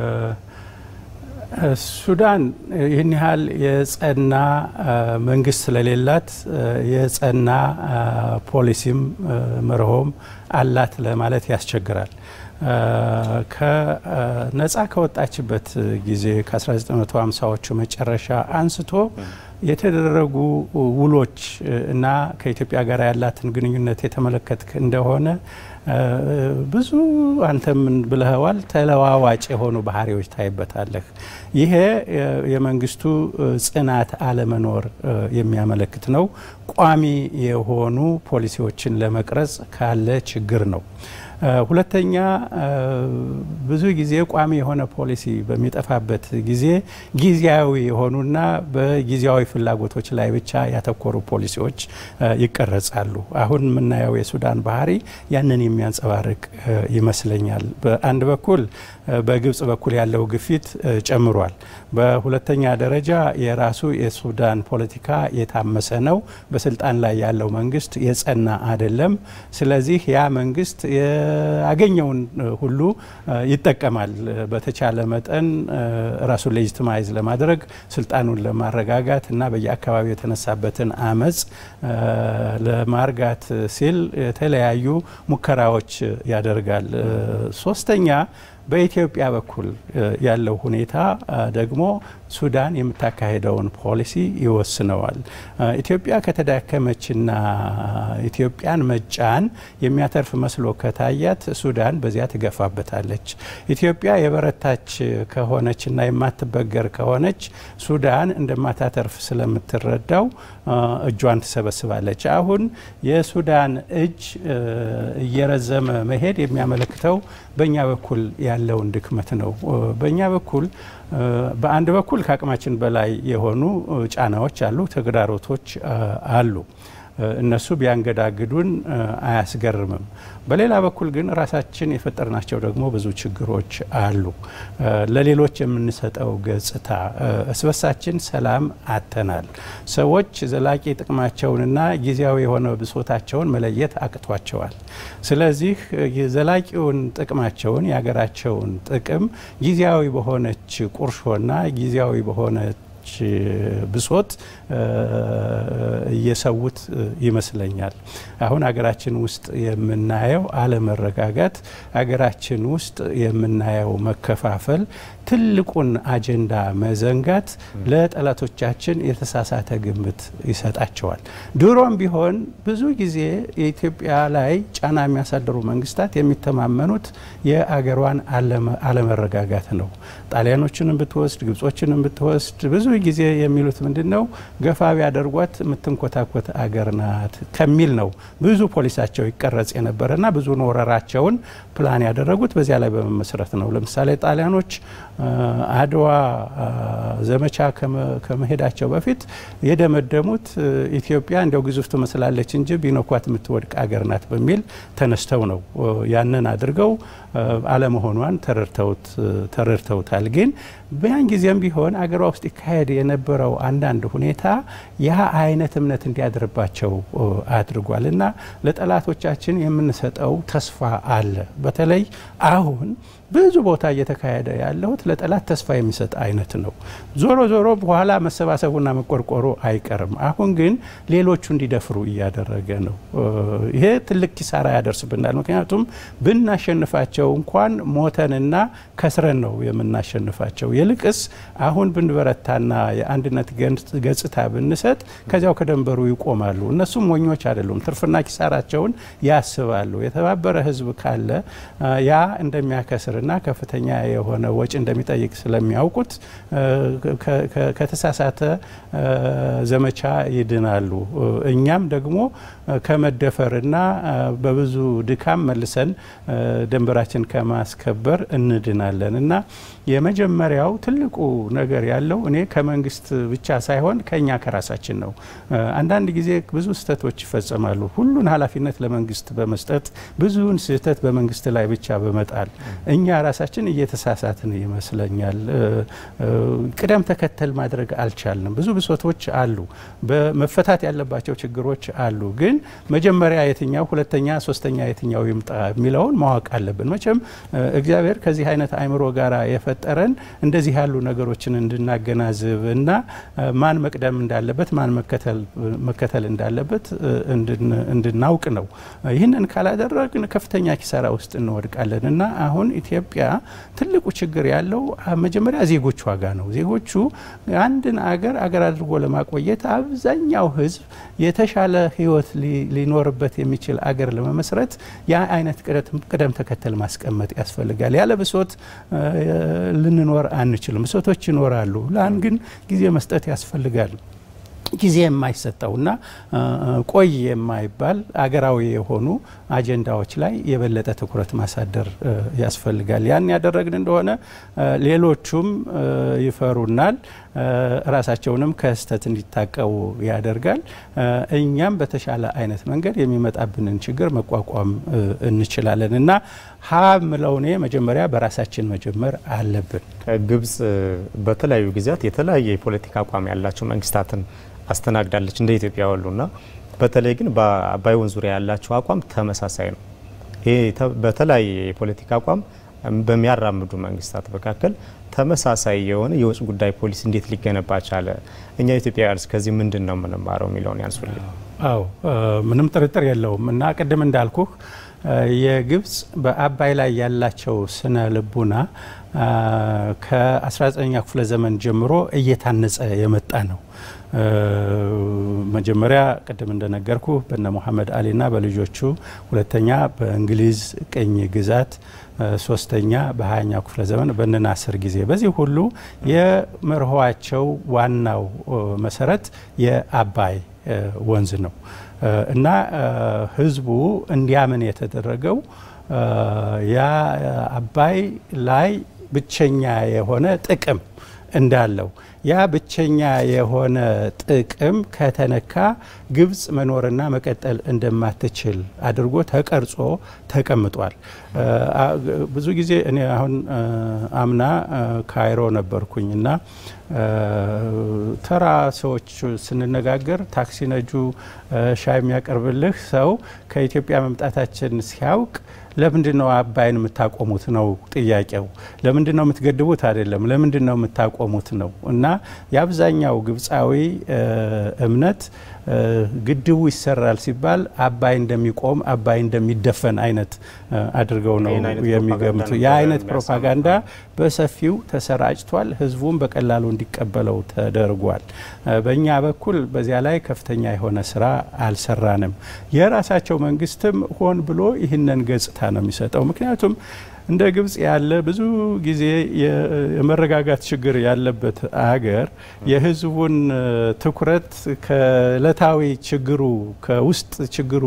ሱዳን ይህን ያህል የጸና መንግስት ስለሌላት የጸና ፖሊሲም መርሆም አላት ለማለት ያስቸግራል። ከነጻ ከወጣችበት ጊዜ ከ1950ዎቹ መጨረሻ አንስቶ የተደረጉ ውሎች እና ከኢትዮጵያ ጋር ያላትን ግንኙነት የተመለከትክ እንደሆነ ብዙ አንተም ብለህዋል ተለዋዋጭ የሆኑ ባህሪዎች ታይበታለህ። ይሄ የመንግስቱ ጽናት አለመኖር የሚያመለክት ነው። ቋሚ የሆኑ ፖሊሲዎችን ለመቅረጽ ካለ ችግር ነው። ሁለተኛ ብዙ ጊዜ ቋሚ የሆነ ፖሊሲ በሚጠፋበት ጊዜ ጊዜያዊ የሆኑና በጊዜያዊ ፍላጎቶች ላይ ብቻ ያተኮሩ ፖሊሲዎች ይቀረጻሉ። አሁን የምናየው የሱዳን ባህሪ ያንን የሚያንጸባርቅ ይመስለኛል። በአንድ በኩል በግብጽ በኩል ያለው ግፊት ጨምሯል። በሁለተኛ ደረጃ የራሱ የሱዳን ፖለቲካ የታመሰ ነው። በስልጣን ላይ ያለው መንግስት የጸና አይደለም። ስለዚህ ያ መንግስት ያገኘውን ሁሉ ይጠቀማል። በተቻለ መጠን ራሱን ሌጂቲማይዝ ለማድረግ ስልጣኑን ለማረጋጋት እና በየአካባቢው የተነሳበትን አመጽ ለማርጋት ሲል የተለያዩ ሙከራዎች ያደርጋል። ሶስተኛ በኢትዮጵያ በኩል ያለው ሁኔታ ደግሞ ሱዳን የምታካሄደውን ፖሊሲ ይወስነዋል። ኢትዮጵያ ከተዳከመችና ኢትዮጵያን መጫን የሚያተርፍ መስሎ ከታያት ሱዳን በዚያ ትገፋበታለች። ኢትዮጵያ የበረታች ከሆነችና የማትበገር ከሆነች ሱዳን እንደማታተርፍ ስለምትረዳው እጇን ትሰበስባለች። አሁን የሱዳን እጅ እየረዘመ መሄድ የሚያመለክተው በእኛ በኩል ያለውን ድክመት ነው። በእኛ በኩል በአንድ በኩል ከአቅማችን በላይ የሆኑ ጫናዎች አሉ፣ ተግዳሮቶች አሉ። እነሱ ቢያንገዳግዱን አያስገርምም። በሌላ በኩል ግን ራሳችን የፈጠርናቸው ደግሞ ብዙ ችግሮች አሉ። ለሌሎች የምንሰጠው ገጽታ እስበሳችን ሰላም አጥተናል። ሰዎች ዘላቂ ጥቅማቸውንና ጊዜያዊ የሆነ ብሶታቸውን መለየት አቅቷቸዋል። ስለዚህ ዘላቂውን ጥቅማቸውን የሀገራቸውን ጥቅም ጊዜያዊ በሆነች ቁርሾና ጊዜያዊ በሆነች ብሶት እየሰውት ይመስለኛል። አሁን ሀገራችን ውስጥ የምናየው አለመረጋጋት፣ ሀገራችን ውስጥ የምናየው መከፋፈል ትልቁን አጀንዳ መዘንጋት ለጠላቶቻችን የተሳሳተ ግምት ይሰጣቸዋል። ድሮም ቢሆን ብዙ ጊዜ የኢትዮጵያ ላይ ጫና የሚያሳድሩ መንግስታት የሚተማመኑት የአገሯን አለመረጋጋት ነው። ጣሊያኖችንም ብትወስድ ግብጾችንም ብትወስድ ብዙ ጊዜ የሚሉት ምንድነው ገፋ ቢያደርጓት የምትንኮታኮት አገር ናት ከሚል ነው ብዙ ፖሊሳቸው ይቀረጽ የነበረና ብዙ ወረራቸውን ፕላን ያደረጉት በዚያ ላይ በመመስረት ነው። ለምሳሌ ጣሊያኖች አድዋ ዘመቻ ከመሄዳቸው በፊት የደመደሙት ኢትዮጵያ እንደው ግዙፍ ትመስላለች እንጂ ቢነኳት የምትወድቅ አገር ናት በሚል ተነስተው ነው። ያንን አድርገው አለመሆኗን ተረድተውታል። ግን በያን ጊዜም ቢሆን አገሯ ውስጥ ይካሄድ የነበረው አንዳንድ ሁኔታ ያ አይነት እምነት እንዲያድርባቸው አድርጓልና ለጠላቶቻችን የምንሰጠው ተስፋ አለ። በተለይ አሁን ብዙ ቦታ እየተካሄደ ያለው ለጠላት ተስፋ የሚሰጥ አይነት ነው። ዞሮ ዞሮ በኋላ መሰባሰቡና መቆርቆሩ አይቀርም። አሁን ግን ሌሎቹ እንዲደፍሩ እያደረገ ነው። ይሄ ትልቅ ኪሳራ ያደርስብናል። ምክንያቱም ብናሸንፋቸው እንኳን ሞተንና ከስረን ነው የምናሸንፋቸው። ይልቅስ አሁን ብንበረታና የአንድነት ገጽታ ብንሰጥ ከዚያው ከደንበሩ ይቆማሉ። እነሱም ሞኞች አይደሉም። ትርፍና ኪሳራቸውን ያስባሉ። የተባበረ ህዝብ ካለ ያ እንደሚያከስርና ከፍተኛ የሆነ ወጪ እንደሚጠይቅ ስለሚያውቁት ከተሳሳተ ዘመቻ ይድናሉ። እኛም ደግሞ ከመደፈርና በብዙ ድካም መልሰን ደንበራችን ከማስከበር እንድናለን እና የመጀመሪያው ትልቁ ነገር ያለው እኔ ከመንግስት ብቻ ሳይሆን ከኛ ከራሳችን ነው። አንዳንድ ጊዜ ብዙ ስህተቶች ይፈጸማሉ። ሁሉን ኃላፊነት ለመንግስት በመስጠት ብዙውን ስህተት በመንግስት ላይ ብቻ በመጣል እኛ ራሳችን እየተሳሳትን ይመስለኛል። ቅደም ተከተል ማድረግ አልቻልንም። ብዙ ብሶቶች አሉ፣ በመፈታት ያለባቸው ችግሮች አሉ። ግን መጀመሪያ የትኛው ሁለተኛ ሶስተኛ የትኛው ይምጣ የሚለውን ማወቅ አለብን። መቼም እግዚአብሔር ከዚህ አይነት አይምሮ ጋራ የፈጠረን እንደዚህ ያሉ ነገሮችን እንድናገናዝብ እና ማን መቅደም እንዳለበት ማን መከተል እንዳለበት እንድናውቅ ነው። ይህንን ካላደረግን ከፍተኛ ኪሳራ ውስጥ እንወድቃለን እና አሁን ኢትዮጵያ ትልቁ ችግር ያለው መጀመሪያ ዜጎቿ ጋር ነው። ዜጎቹ አንድን አገር አድርጎ ለማቆየት አብዛኛው ህዝብ የተሻለ ህይወት ሊኖርበት የሚችል አገር ለመመስረት ያ አይነት ቅደም ተከተል ማስቀመጥ ያስፈልጋል። ያለ ብሶት ልንኖር አንችልም። ብሶቶች ይኖራሉ። ለአን ግን ጊዜ መስጠት ያስፈልጋል። ጊዜ የማይሰጠውና ቆይ የማይባል አገራዊ የሆኑ አጀንዳዎች ላይ የበለጠ ትኩረት ማሳደር ያስፈልጋል። ያን ያደረግን እንደሆነ ሌሎቹም ይፈሩናል፣ ራሳቸውንም ከስተት እንዲታቀቡ ያደርጋል። እኛም በተሻለ አይነት መንገድ የሚመጣብንን ችግር መቋቋም እንችላለን እና ሀምለውኔ መጀመሪያ በራሳችን መጀመር አለብን። ግብጽ በተለያዩ ጊዜያት የተለያየ የፖለቲካ አቋም ያላቸው መንግስታትን አስተናግዳለች እንደ ኢትዮጵያ ያሉና በተለይ ግን በአባይ ወንዝ ዙሪያ ያላቸው አቋም ተመሳሳይ ነው። ይሄ በተለያየ የፖለቲካ አቋም በሚያራምዱ መንግስታት መካከል ተመሳሳይ የሆነ የውጭ ጉዳይ ፖሊሲ እንዴት ሊገነባ ቻለ? እኛ ኢትዮጵያውያን እስከዚህ ምንድነው የምንማረው የሚለውን ያንሱልኝ። አዎ ምንም ጥርጥር የለውም እና ቅድም እንዳልኩህ የግብጽ በአባይ ላይ ያላቸው ስነ ልቡና ከ19ኛው ክፍለ ዘመን ጀምሮ እየታነጸ የመጣ ነው። መጀመሪያ ቅድም እንደነገርኩ በነ መሐመድ አሊና በልጆቹ፣ ሁለተኛ በእንግሊዝ ቅኝ ግዛት፣ ሶስተኛ በ20ኛው ክፍለ ዘመን በነ ናስር ጊዜ። በዚህ ሁሉ የመርሆዋቸው ዋናው መሰረት የአባይ ወንዝ ነው እና ህዝቡ እንዲያምን የተደረገው ያ አባይ ላይ ብቸኛ የሆነ ጥቅም እንዳለው፣ ያ ብቸኛ የሆነ ጥቅም ከተነካ ግብጽ መኖርና መቀጠል እንደማትችል አድርጎ ተቀርጾ ተቀምጧል። ብዙ ጊዜ እኔ አሁን አምና ካይሮ ነበርኩኝና ተራ ሰዎች ስንነጋገር ታክሲ ነጁ ሻይ የሚያቀርብልህ ሰው ከኢትዮጵያ መምጣታችን ሲያውቅ ለምንድነው አባይን የምታቆሙት ነው ጥያቄው። ለምንድነው የምትገድቡት አይደለም፣ ለምንድነው የምታቆሙት ነው። እና የአብዛኛው ግብጻዊ እምነት ግድቡ ይሰራል ሲባል አባይ እንደሚቆም አባይ እንደሚደፈን አይነት አድርገው ነው የሚገምቱ። ያ አይነት ፕሮፓጋንዳ በሰፊው ተሰራጭቷል። ህዝቡም በቀላሉ እንዲቀበለው ተደርጓል። በእኛ በኩል በዚያ ላይ ከፍተኛ የሆነ ስራ አልሰራንም። የራሳቸው መንግስትም ሆን ብሎ ይህንን ገጽታ ነው የሚሰጠው። ምክንያቱም እንደ ግብጽ ያለ ብዙ ጊዜ የመረጋጋት ችግር ያለበት አገር የህዝቡን ትኩረት ከለታዊ ችግሩ ከውስጥ ችግሩ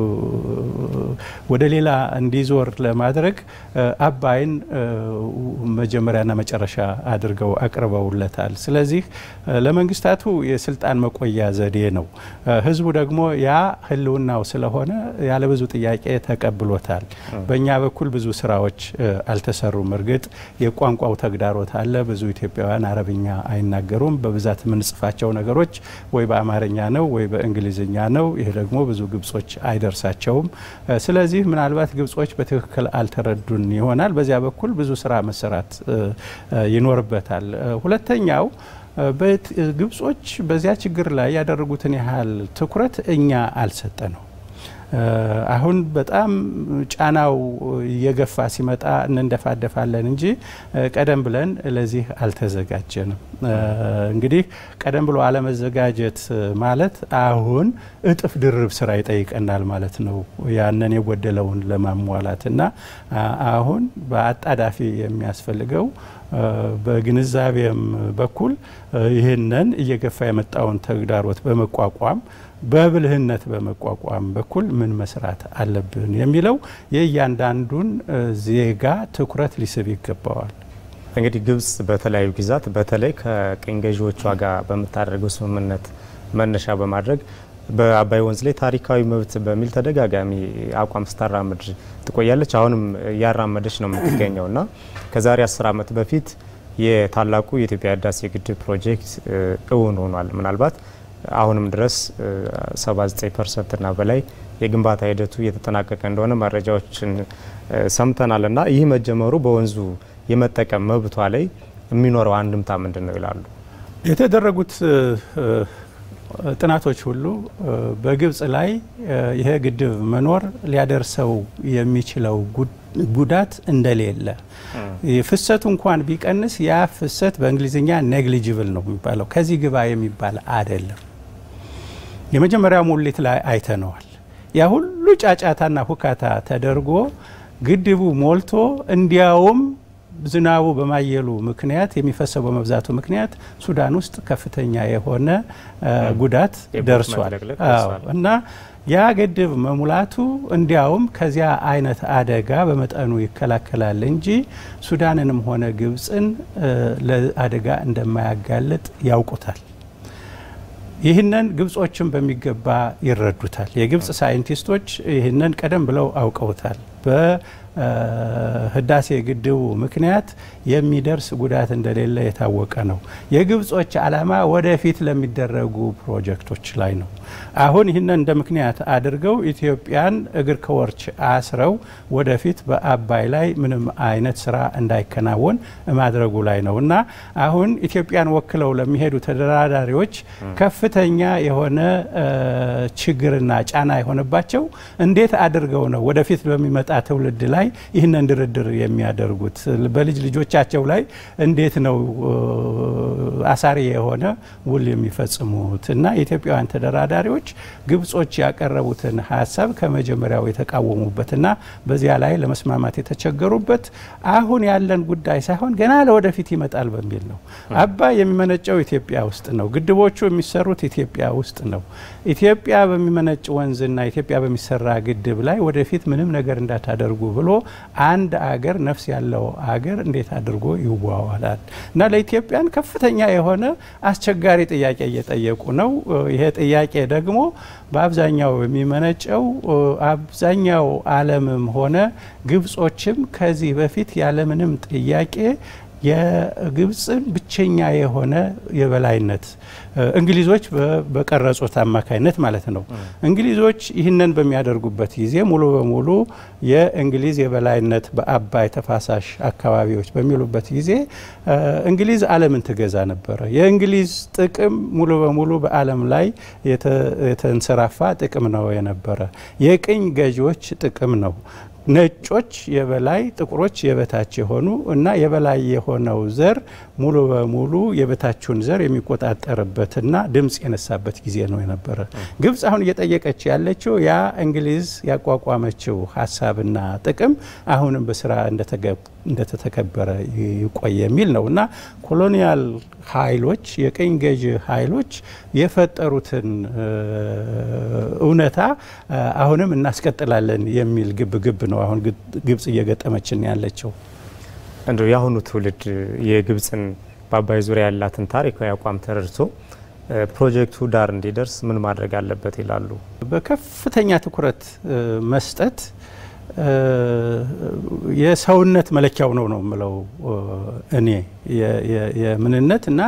ወደ ሌላ እንዲዞር ለማድረግ አባይን መጀመሪያና መጨረሻ አድርገው አቅርበውለታል። ስለዚህ ለመንግስታቱ የስልጣን መቆያ ዘዴ ነው። ህዝቡ ደግሞ ያ ህልውናው ስለሆነ ያለ ብዙ ጥያቄ ተቀብሎታል። በእኛ በኩል ብዙ ስራዎች አልተሰሩም። እርግጥ የቋንቋው ተግዳሮት አለ። ብዙ ኢትዮጵያውያን አረብኛ አይናገሩም። በብዛት የምንጽፋቸው ነገሮች ወይ በአማርኛ ነው ወይ በእንግሊዝኛ ነው። ይሄ ደግሞ ብዙ ግብጾች አይደርሳቸውም። ስለዚህ ምናልባት ግብጾች በትክክል አልተረዱን ይሆናል። በዚያ በኩል ብዙ ስራ መሰራት ይኖርበታል። ሁለተኛው ግብጾች በዚያ ችግር ላይ ያደረጉትን ያህል ትኩረት እኛ አልሰጠ ነው። አሁን በጣም ጫናው እየገፋ ሲመጣ እንንደፋደፋለን እንጂ ቀደም ብለን ለዚህ አልተዘጋጀንም። እንግዲህ ቀደም ብሎ አለመዘጋጀት ማለት አሁን እጥፍ ድርብ ስራ ይጠይቀናል ማለት ነው፣ ያንን የጎደለውን ለማሟላትና አሁን በአጣዳፊ የሚያስፈልገው በግንዛቤም በኩል ይህንን እየገፋ የመጣውን ተግዳሮት በመቋቋም በብልህነት በመቋቋም በኩል ምን መስራት አለብን የሚለው የእያንዳንዱን ዜጋ ትኩረት ሊስብ ይገባዋል። እንግዲህ ግብጽ በተለያዩ ጊዜያት በተለይ ከቅኝ ገዢዎቿ ጋር በምታደርገው ስምምነት መነሻ በማድረግ በአባይ ወንዝ ላይ ታሪካዊ መብት በሚል ተደጋጋሚ አቋም ስታራምድ ትቆያለች። አሁንም ያራመደች ነው የምትገኘውና ከዛሬ 10 ዓመት በፊት የታላቁ የኢትዮጵያ ህዳሴ ግድብ ፕሮጀክት እውን ሆኗል። ምናልባት አሁንም ድረስ 79% እና በላይ የግንባታ ሂደቱ እየተጠናቀቀ እንደሆነ መረጃዎችን ሰምተናልና ይህ መጀመሩ በወንዙ የመጠቀም መብቷ ላይ የሚኖረው አንድምታ ምንድነው ይላሉ? የተደረጉት ጥናቶች ሁሉ በግብጽ ላይ ይሄ ግድብ መኖር ሊያደርሰው የሚችለው ጉዳት እንደሌለ፣ ፍሰቱ እንኳን ቢቀንስ ያ ፍሰት በእንግሊዝኛ ኔግሊጂብል ነው የሚባለው፣ ከዚህ ግባ የሚባል አይደለም። የመጀመሪያው ሙሊት ላይ አይተነዋል። ያ ሁሉ ጫጫታና ሁካታ ተደርጎ ግድቡ ሞልቶ እንዲያውም ዝናቡ በማየሉ ምክንያት የሚፈሰው በመብዛቱ ምክንያት ሱዳን ውስጥ ከፍተኛ የሆነ ጉዳት ደርሷል እና ያ ግድብ መሙላቱ እንዲያውም ከዚያ አይነት አደጋ በመጠኑ ይከላከላል እንጂ ሱዳንንም ሆነ ግብጽን ለአደጋ እንደማያጋልጥ ያውቁታል። ይህንን ግብጾችን በሚገባ ይረዱታል። የግብጽ ሳይንቲስቶች ይህንን ቀደም ብለው አውቀውታል። በህዳሴ ግድቡ ምክንያት የሚደርስ ጉዳት እንደሌለ የታወቀ ነው። የግብጾች ዓላማ ወደፊት ለሚደረጉ ፕሮጀክቶች ላይ ነው። አሁን ይህንን እንደ ምክንያት አድርገው ኢትዮጵያን እግር ከወርች አስረው ወደፊት በአባይ ላይ ምንም አይነት ስራ እንዳይከናወን ማድረጉ ላይ ነው እና አሁን ኢትዮጵያን ወክለው ለሚሄዱ ተደራዳሪዎች ከፍተኛ የሆነ ችግርና ጫና የሆነባቸው እንዴት አድርገው ነው ወደፊት በሚመጣ ትውልድ ላይ ይህንን ድርድር የሚያደርጉት? በልጅ ልጆቻቸው ላይ እንዴት ነው አሳሪ የሆነ ውል የሚፈጽሙት? እና የኢትዮጵያውያን ተደራዳሪዎች ግብጾች ያቀረቡትን ሀሳብ ከመጀመሪያው የተቃወሙበትና በዚያ ላይ ለመስማማት የተቸገሩበት አሁን ያለን ጉዳይ ሳይሆን ገና ለወደፊት ይመጣል በሚል ነው። አባይ የሚመነጨው ኢትዮጵያ ውስጥ ነው። ግድቦቹ የሚሰሩት ኢትዮጵያ ውስጥ ነው። ኢትዮጵያ በሚመነጭ ወንዝና ኢትዮጵያ በሚሰራ ግድብ ላይ ወደፊት ምንም ነገር እንዳታደርጉ ብሎ አንድ አገር ነፍስ ያለው አገር እንዴት አድርጎ ይዋዋላል? እና ለኢትዮጵያን ከፍተኛ የሆነ አስቸጋሪ ጥያቄ እየጠየቁ ነው። ይሄ ጥያቄ ደግሞ በአብዛኛው የሚመነጨው አብዛኛው ዓለምም ሆነ ግብጾችም ከዚህ በፊት ያለምንም ጥያቄ የግብጽን ብቸኛ የሆነ የበላይነት እንግሊዞች በቀረጹት አማካይነት ማለት ነው። እንግሊዞች ይህንን በሚያደርጉበት ጊዜ ሙሉ በሙሉ የእንግሊዝ የበላይነት በአባይ ተፋሳሽ አካባቢዎች በሚሉበት ጊዜ እንግሊዝ ዓለምን ትገዛ ነበረ። የእንግሊዝ ጥቅም ሙሉ በሙሉ በዓለም ላይ የተንሰራፋ ጥቅም ነው የነበረ። የቅኝ ገዢዎች ጥቅም ነው። ነጮች የበላይ ጥቁሮች የበታች የሆኑ እና የበላይ የሆነው ዘር ሙሉ በሙሉ የበታቹን ዘር የሚቆጣጠርበትና ድምጽ የነሳበት ጊዜ ነው የነበረ። ግብጽ አሁን እየጠየቀች ያለችው ያ እንግሊዝ ያቋቋመችው ሀሳብና ጥቅም አሁንም በስራ እንደተተከበረ ይቆይ የሚል ነው እና ኮሎኒያል ኃይሎች የቅኝ ገዢ ኃይሎች የፈጠሩትን እውነታ አሁንም እናስቀጥላለን የሚል ግብ ነው አሁን ግብጽ እየገጠመችን ያለችው። እንደው ያሁኑ ትውልድ የግብጽን በአባይ ዙሪያ ያላትን ታሪካዊ አቋም ተረድቶ ፕሮጀክቱ ዳር እንዲደርስ ምን ማድረግ አለበት ይላሉ? በከፍተኛ ትኩረት መስጠት የሰውነት መለኪያው ነው የምለው እኔ የምንነትና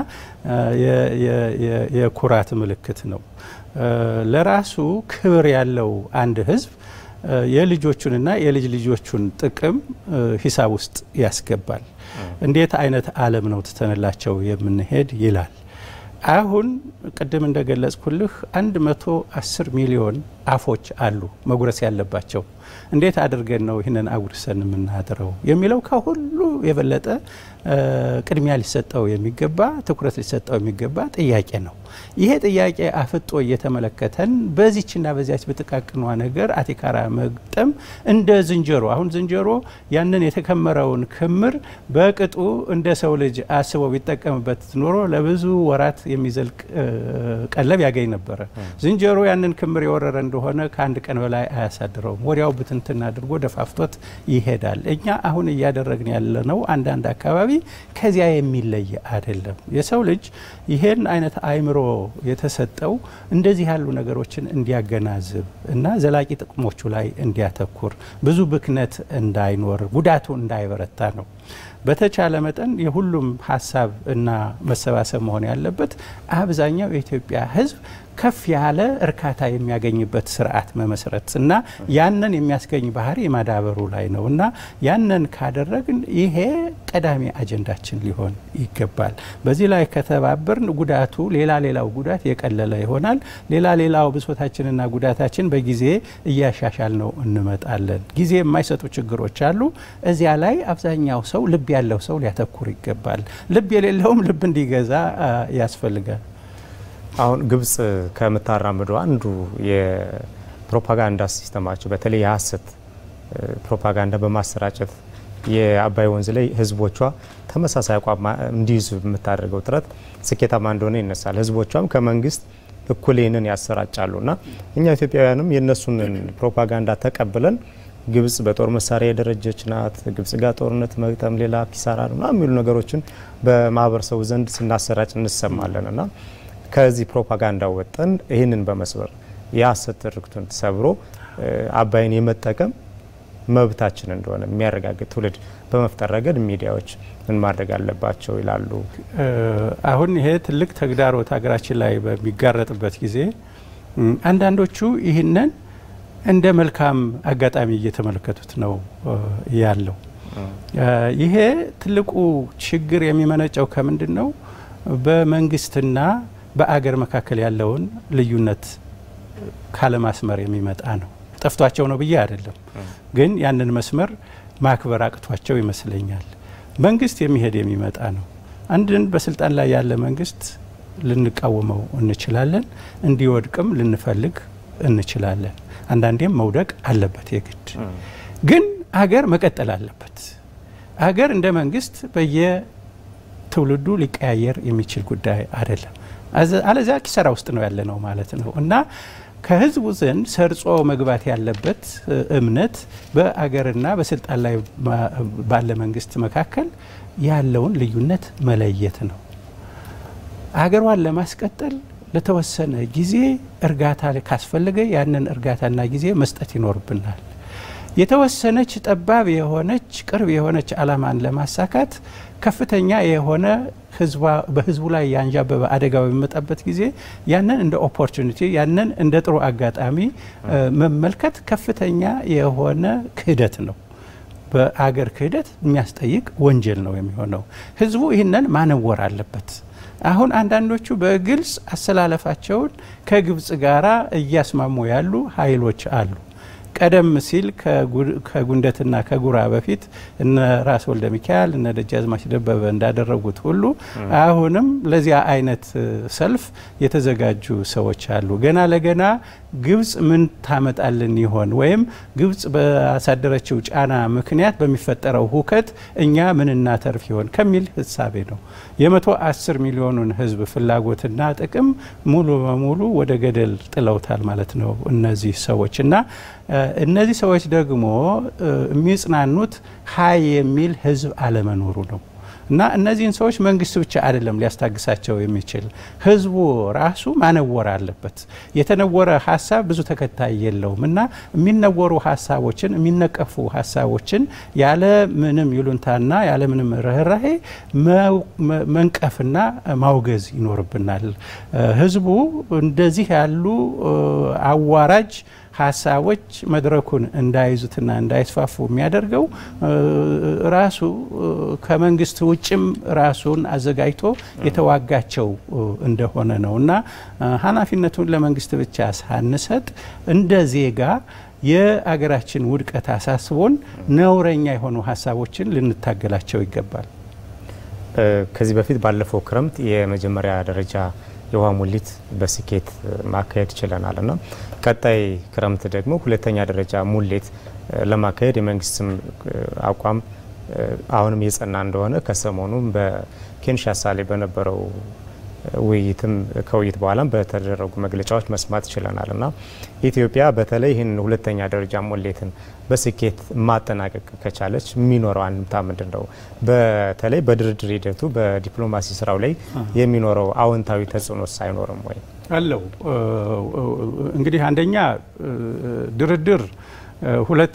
የኩራት ምልክት ነው። ለራሱ ክብር ያለው አንድ ህዝብ የልጆቹንና የልጅ ልጆቹን ጥቅም ሂሳብ ውስጥ ያስገባል። እንዴት አይነት ዓለም ነው ተተነላቸው የምንሄድ ይላል። አሁን ቅድም እንደገለጽኩልህ 110 ሚሊዮን አፎች አሉ መጉረስ ያለባቸው። እንዴት አድርገን ነው ይህንን አጉርሰን የምናድረው የሚለው ከሁሉ የበለጠ ቅድሚያ ሊሰጠው የሚገባ ትኩረት ሊሰጠው የሚገባ ጥያቄ ነው። ይሄ ጥያቄ አፍጦ እየተመለከተን በዚህና በዚያች በጥቃቅኗ ነገር አቲካራ መግጠም እንደ ዝንጀሮ አሁን ዝንጀሮ ያንን የተከመረውን ክምር በቅጡ እንደ ሰው ልጅ አስበው ቢጠቀምበት ኖሮ ለብዙ ወራት የሚዘልቅ ቀለብ ያገኝ ነበር። ዝንጀሮ ያንን ክምር የወረረ እንደሆነ ከአንድ ቀን በላይ አያሳድረውም። ወዲያው ብትንትና አድርጎ ደፋፍቶት ይሄዳል። እኛ አሁን እያደረግን ያለነው አንዳንድ አካባቢ ከዚያ የሚለይ አይደለም። የሰው ልጅ ይሄን አይነት አይምሮ የተሰጠው እንደዚህ ያሉ ነገሮችን እንዲያገናዝብ እና ዘላቂ ጥቅሞቹ ላይ እንዲያተኩር ብዙ ብክነት እንዳይኖር ጉዳቱ እንዳይበረታ ነው። በተቻለ መጠን የሁሉም ሀሳብ እና መሰባሰብ መሆን ያለበት አብዛኛው የኢትዮጵያ ሕዝብ ከፍ ያለ እርካታ የሚያገኝበት ስርዓት መመስረት እና ያንን የሚያስገኝ ባህሪ ማዳበሩ ላይ ነው እና ያንን ካደረግን ይሄ ቀዳሚ አጀንዳችን ሊሆን ይገባል። በዚህ ላይ ከተባበርን ጉዳቱ ሌላው ጉዳት የቀለለ ይሆናል። ሌላው ብሶታችንና ጉዳታችን በጊዜ እያሻሻል ነው እንመጣለን። ጊዜ የማይሰጡ ችግሮች አሉ። እዚያ ላይ አብዛኛው ሰው ልብ ያለው ሰው ሊያተኩር ይገባል። ልብ የሌለውም ልብ እንዲገዛ ያስፈልጋል። አሁን ግብጽ ከምታራምደው አንዱ የፕሮፓጋንዳ ሲስተማቸው በተለይ የሐሰት ፕሮፓጋንዳ በማሰራጨት የአባይ ወንዝ ላይ ህዝቦቿ ተመሳሳይ አቋም እንዲይዙ የምታደርገው ጥረት ስኬታማ እንደሆነ ይነሳል። ህዝቦቿም ከመንግስት እኩል ይህንን ያሰራጫሉና እኛ ኢትዮጵያውያንም የነሱን ፕሮፓጋንዳ ተቀብለን ግብጽ በጦር መሳሪያ የደረጀች ናት፣ ግብጽ ጋር ጦርነት መግጠም ሌላ ኪሳራ ነው የሚሉ ነገሮችን በማህበረሰቡ ዘንድ ስናሰራጭ እንሰማለንና ከዚህ ፕሮፓጋንዳ ወጠን ይህንን በመስበር የሐሰት ትርክቱን ሰብሮ አባይን የመጠቀም መብታችን እንደሆነ የሚያረጋግጥ ትውልድ በመፍጠር ረገድ ሚዲያዎች ምን ማድረግ አለባቸው ይላሉ? አሁን ይሄ ትልቅ ተግዳሮት ሀገራችን ላይ በሚጋረጥበት ጊዜ አንዳንዶቹ ይህንን እንደ መልካም አጋጣሚ እየተመለከቱት ነው ያለው። ይሄ ትልቁ ችግር የሚመነጨው ከምንድን ነው? በመንግስትና በአገር መካከል ያለውን ልዩነት ካለማስመር የሚመጣ ነው። ጠፍቷቸው ነው ብዬ አይደለም፣ ግን ያንን መስመር ማክበር አቅቷቸው ይመስለኛል። መንግስት የሚሄድ የሚመጣ ነው። አንድን በስልጣን ላይ ያለ መንግስት ልንቃወመው እንችላለን፣ እንዲወድቅም ልንፈልግ እንችላለን። አንዳንዴም መውደቅ አለበት የግድ። ግን አገር መቀጠል አለበት። አገር እንደ መንግስት በየትውልዱ ሊቀያየር የሚችል ጉዳይ አይደለም። አለዚያ ኪሳራ ውስጥ ነው ያለ ነው ማለት ነው። እና ከህዝቡ ዘንድ ሰርጾ መግባት ያለበት እምነት በአገርና በስልጣን ላይ ባለ መንግስት መካከል ያለውን ልዩነት መለየት ነው። አገሯን ለማስቀጠል ለተወሰነ ጊዜ እርጋታ ካስፈለገ ያንን እርጋታና ጊዜ መስጠት ይኖርብናል። የተወሰነች ጠባብ የሆነች ቅርብ የሆነች አላማን ለማሳካት ከፍተኛ የሆነ በህዝቡ ላይ ያንዣበበ አደጋ በሚመጣበት ጊዜ ያንን እንደ ኦፖርቹኒቲ ያንን እንደ ጥሩ አጋጣሚ መመልከት ከፍተኛ የሆነ ክህደት ነው። በአገር ክህደት የሚያስጠይቅ ወንጀል ነው የሚሆነው። ህዝቡ ይህንን ማነወር አለበት። አሁን አንዳንዶቹ በግልጽ አሰላለፋቸውን ከግብጽ ጋራ እያስማሙ ያሉ ኃይሎች አሉ። ቀደም ሲል ከጉንደትና ከጉራ በፊት እነ ራስ ወልደ ሚካኤል እነ ደጃዝማች ደበበ እንዳደረጉት ሁሉ አሁንም ለዚያ አይነት ሰልፍ የተዘጋጁ ሰዎች አሉ። ገና ለገና ግብጽ ምን ታመጣልን ይሆን ወይም ግብጽ በአሳደረችው ጫና ምክንያት በሚፈጠረው ሁከት እኛ ምን እናተርፍ ይሆን ከሚል ህሳቤ ነው። የ110 ሚሊዮኑን ህዝብ ፍላጎትና ጥቅም ሙሉ በሙሉ ወደ ገደል ጥለውታል ማለት ነው እነዚህ ሰዎችና እነዚህ ሰዎች ደግሞ የሚጽናኑት ሀይ የሚል ህዝብ አለመኖሩ ነው። እና እነዚህን ሰዎች መንግስት ብቻ አይደለም ሊያስታግሳቸው የሚችል ህዝቡ ራሱ ማነወር አለበት። የተነወረ ሀሳብ ብዙ ተከታይ የለውም እና የሚነወሩ ሀሳቦችን የሚነቀፉ ሀሳቦችን ያለ ምንም ይሉንታና ያለ ምንም ርህራሄ መንቀፍና ማውገዝ ይኖርብናል። ህዝቡ እንደዚህ ያሉ አዋራጅ ሀሳቦች መድረኩን እንዳይዙትና እንዳይስፋፉ የሚያደርገው ራሱ ከመንግስት ውጭም ራሱን አዘጋጅቶ የተዋጋቸው እንደሆነ ነውና ኃላፊነቱን ለመንግስት ብቻ ሳንሰጥ እንደ ዜጋ የአገራችን ውድቀት አሳስቦን ነውረኛ የሆኑ ሀሳቦችን ልንታገላቸው ይገባል። ከዚህ በፊት ባለፈው ክረምት የመጀመሪያ ደረጃ የውሃ ሙሊት በስኬት ማካሄድ ችለናልና ቀጣይ ክረምት ደግሞ ሁለተኛ ደረጃ ሙሊት ለማካሄድ የመንግስትም አቋም አሁንም የጸና እንደሆነ ከሰሞኑ በኬንሻሳ ላይ በነበረው ውይይትም ከውይይት በኋላም በተደረጉ መግለጫዎች መስማት ችለናልና ኢትዮጵያ በተለይ ይህን ሁለተኛ ደረጃ ሙሊትን በስኬት ማጠናቀቅ ከቻለች የሚኖረው አንድምታ ምንድነው? በተለይ በድርድር ሂደቱ በዲፕሎማሲ ስራው ላይ የሚኖረው አዎንታዊ ተጽዕኖ ሳይኖርም ወይ አለው? እንግዲህ አንደኛ ድርድር ሁለት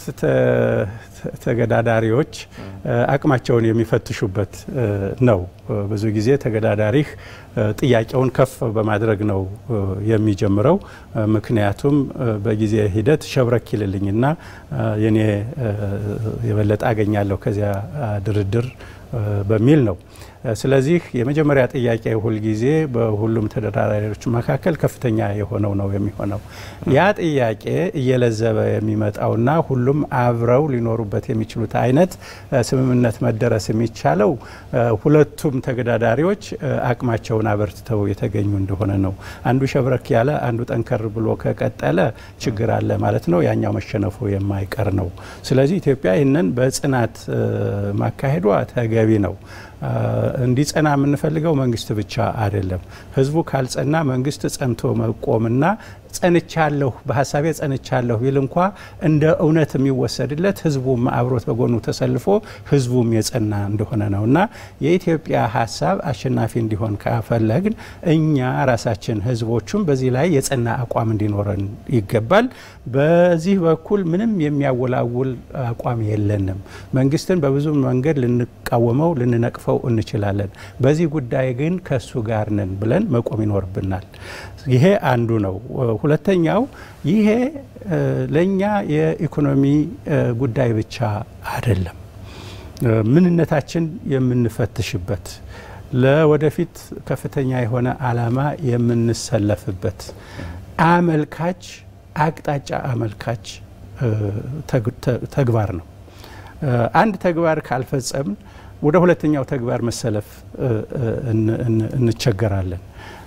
ተገዳዳሪዎች አቅማቸውን የሚፈትሹበት ነው። ብዙ ጊዜ ተገዳዳሪህ ጥያቄውን ከፍ በማድረግ ነው የሚጀምረው። ምክንያቱም በጊዜ ሂደት ሸብረክ ይልልኝና የኔ የበለጠ አገኛለሁ ከዚያ ድርድር በሚል ነው። ስለዚህ የመጀመሪያ ጥያቄ ሁሉ ጊዜ በሁሉም ተደራዳሪዎች መካከል ከፍተኛ የሆነው ነው የሚሆነው። ያ ጥያቄ እየለዘበ የሚመጣውና ሁሉም አብረው ሊኖሩበት የሚችሉት አይነት ስምምነት መደረስ የሚቻለው ሁለቱም ተገዳዳሪዎች አቅማቸውን አበርትተው የተገኙ እንደሆነ ነው። አንዱ ሸብረክ ያለ አንዱ ጠንከር ብሎ ከቀጠለ ችግር አለ ማለት ነው። ያኛው መሸነፉ የማይቀር ነው። ስለዚህ ኢትዮጵያ ይህንን በጽናት ማካሄዷ ተገቢ ነው። እንዲጸና የምንፈልገው መንግስት ብቻ አይደለም። ህዝቡ ካልጸና መንግስት ጸንቶ መቆምና ጸንቻለሁ በሐሳቤ ጸንቻለሁ ቢል እንኳ እንደ እውነት የሚወሰድለት ህዝቡም አብሮት በጎኑ ተሰልፎ ህዝቡም የጸና እንደሆነ ነውና የኢትዮጵያ ሐሳብ አሸናፊ እንዲሆን ካፈለግን እኛ ራሳችን ህዝቦቹም በዚህ ላይ የጸና አቋም እንዲኖረን ይገባል። በዚህ በኩል ምንም የሚያወላውል አቋም የለንም። መንግስትን በብዙ መንገድ ልንቃወመው ልንነቅፈው እንችላለን። በዚህ ጉዳይ ግን ከሱ ጋር ነን ብለን መቆም ይኖርብናል። ይሄ አንዱ ነው። ሁለተኛው ይሄ ለኛ የኢኮኖሚ ጉዳይ ብቻ አይደለም። ምንነታችን የምንፈትሽበት ለወደፊት ከፍተኛ የሆነ ዓላማ የምንሰለፍበት አመልካች አቅጣጫ አመልካች ተግባር ነው። አንድ ተግባር ካልፈጸምን ወደ ሁለተኛው ተግባር መሰለፍ እንቸገራለን።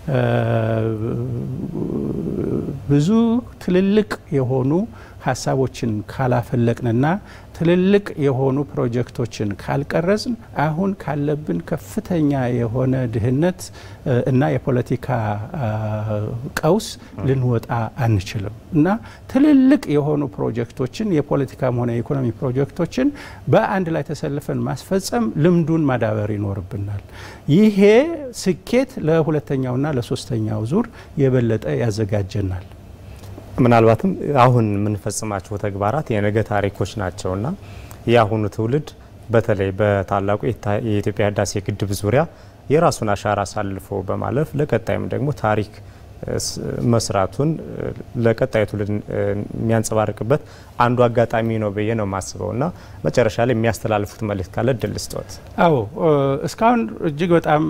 ብዙ ትልልቅ የሆኑ ሀሳቦችን ካላፈለቅንና ትልልቅ የሆኑ ፕሮጀክቶችን ካልቀረጽን አሁን ካለብን ከፍተኛ የሆነ ድህነት እና የፖለቲካ ቀውስ ልንወጣ አንችልም እና ትልልቅ የሆኑ ፕሮጀክቶችን የፖለቲካም ሆነ የኢኮኖሚ ፕሮጀክቶችን በአንድ ላይ ተሰልፈን ማስፈጸም ልምዱን ማዳበር ይኖርብናል። ይሄ ስኬት ለሁለተኛውና ለሶስተኛው ዙር የበለጠ ያዘጋጀናል። ምናልባትም አሁን የምንፈጽማቸው ተግባራት የነገ ታሪኮች ናቸውና የአሁኑ ትውልድ በተለይ በታላቁ የኢትዮጵያ ህዳሴ ግድብ ዙሪያ የራሱን አሻራ አሳልፎ በማለፍ ለቀጣይም ደግሞ ታሪክ መስራቱን ለቀጣዩ ትውልድ የሚያንጸባርቅበት አንዱ አጋጣሚ ነው ብዬ ነው ማስበውና መጨረሻ ላይ የሚያስተላልፉት መልእክት ካለ ድል ስጦት። አዎ እስካሁን እጅግ በጣም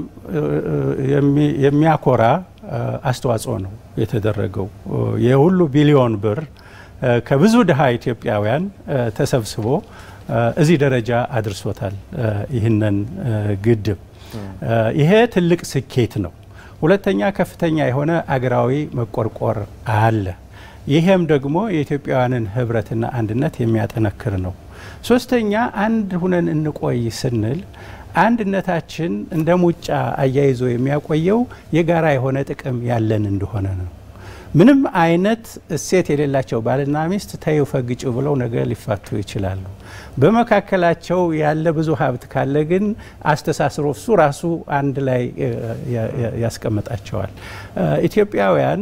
የሚያኮራ አስተዋጽኦ ነው የተደረገው። የሁሉ ቢሊዮን ብር ከብዙ ድሃ ኢትዮጵያውያን ተሰብስቦ እዚህ ደረጃ አድርሶታል ይህንን ግድብ። ይሄ ትልቅ ስኬት ነው። ሁለተኛ ከፍተኛ የሆነ አገራዊ መቆርቆር አለ። ይሄም ደግሞ የኢትዮጵያውያንን ህብረትና አንድነት የሚያጠነክር ነው። ሶስተኛ አንድ ሁነን እንቆይ ስንል አንድነታችን እንደ ሙጫ አያይዞ የሚያቆየው የጋራ የሆነ ጥቅም ያለን እንደሆነ ነው። ምንም አይነት እሴት የሌላቸው ባልና ሚስት ተይው ፈግጭ ብለው ነገ ሊፋቱ ይችላሉ። በመካከላቸው ያለ ብዙ ሀብት ካለ ግን አስተሳስሮ እሱ ራሱ አንድ ላይ ያስቀምጣቸዋል። ኢትዮጵያውያን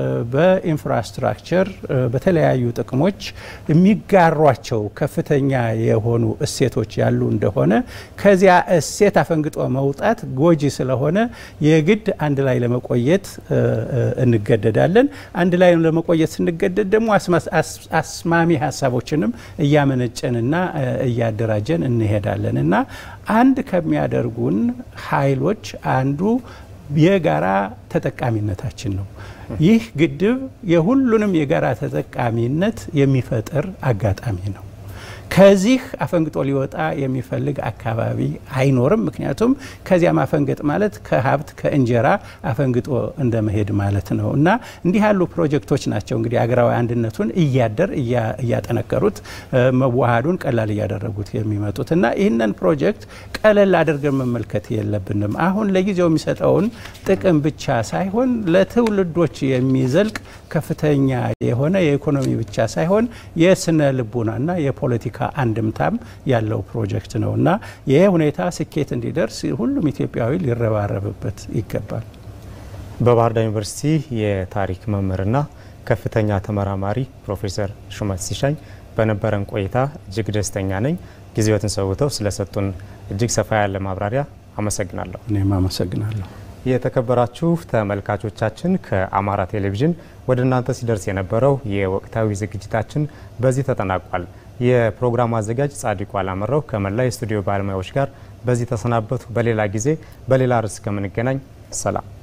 በኢንፍራስትራክቸር በተለያዩ ጥቅሞች የሚጋሯቸው ከፍተኛ የሆኑ እሴቶች ያሉ እንደሆነ ከዚያ እሴት አፈንግጦ መውጣት ጎጂ ስለሆነ የግድ አንድ ላይ ለመቆየት እንገደዳለን። አንድ ላይ ለመቆየት ስንገደድ ደግሞ አስማሚ ሀሳቦችንም እያመነጨንና እያደራጀን እንሄዳለን እና አንድ ከሚያደርጉን ኃይሎች አንዱ የጋራ ተጠቃሚነታችን ነው። ይህ ግድብ የሁሉንም የጋራ ተጠቃሚነት የሚፈጥር አጋጣሚ ነው። ከዚህ አፈንግጦ ሊወጣ የሚፈልግ አካባቢ አይኖርም። ምክንያቱም ከዚያ ማፈንገጥ ማለት ከሀብት ከእንጀራ አፈንግጦ እንደመሄድ ማለት ነው እና እንዲህ ያሉ ፕሮጀክቶች ናቸው እንግዲህ አገራዊ አንድነቱን እያጠነከሩት መዋሃዱን ቀላል እያደረጉት የሚመጡት እና ይህንን ፕሮጀክት ቀለል አድርገን መመልከት የለብንም። አሁን ለጊዜው የሚሰጠውን ጥቅም ብቻ ሳይሆን ለትውልዶች የሚዘልቅ ከፍተኛ የሆነ የኢኮኖሚ ብቻ ሳይሆን የስነ ልቦናና የፖለቲካ አንድምታም ያለው ፕሮጀክት ነውና ይሄ ሁኔታ ስኬት እንዲደርስ ሁሉም ኢትዮጵያዊ ሊረባረብበት ይገባል። በባህር ዳር ዩኒቨርሲቲ የታሪክ መምህርና ከፍተኛ ተመራማሪ ፕሮፌሰር ሹመት ሲሻኝ በነበረን ቆይታ እጅግ ደስተኛ ነኝ። ጊዜዎትን ሰውተው ስለሰጡን እጅግ ሰፋ ያለ ማብራሪያ አመሰግናለሁ። እኔም አመሰግናለሁ። የተከበራችሁ ተመልካቾቻችን ከአማራ ቴሌቪዥን ወደ እናንተ ሲደርስ የነበረው የወቅታዊ ዝግጅታችን በዚህ ተጠናቋል። የፕሮግራሙ አዘጋጅ ጻድቁ አላመረው ከመላ የስቱዲዮ ባለሙያዎች ጋር በዚህ ተሰናበቱ። በሌላ ጊዜ በሌላ ርዕስ ከምንገናኝ ሰላም።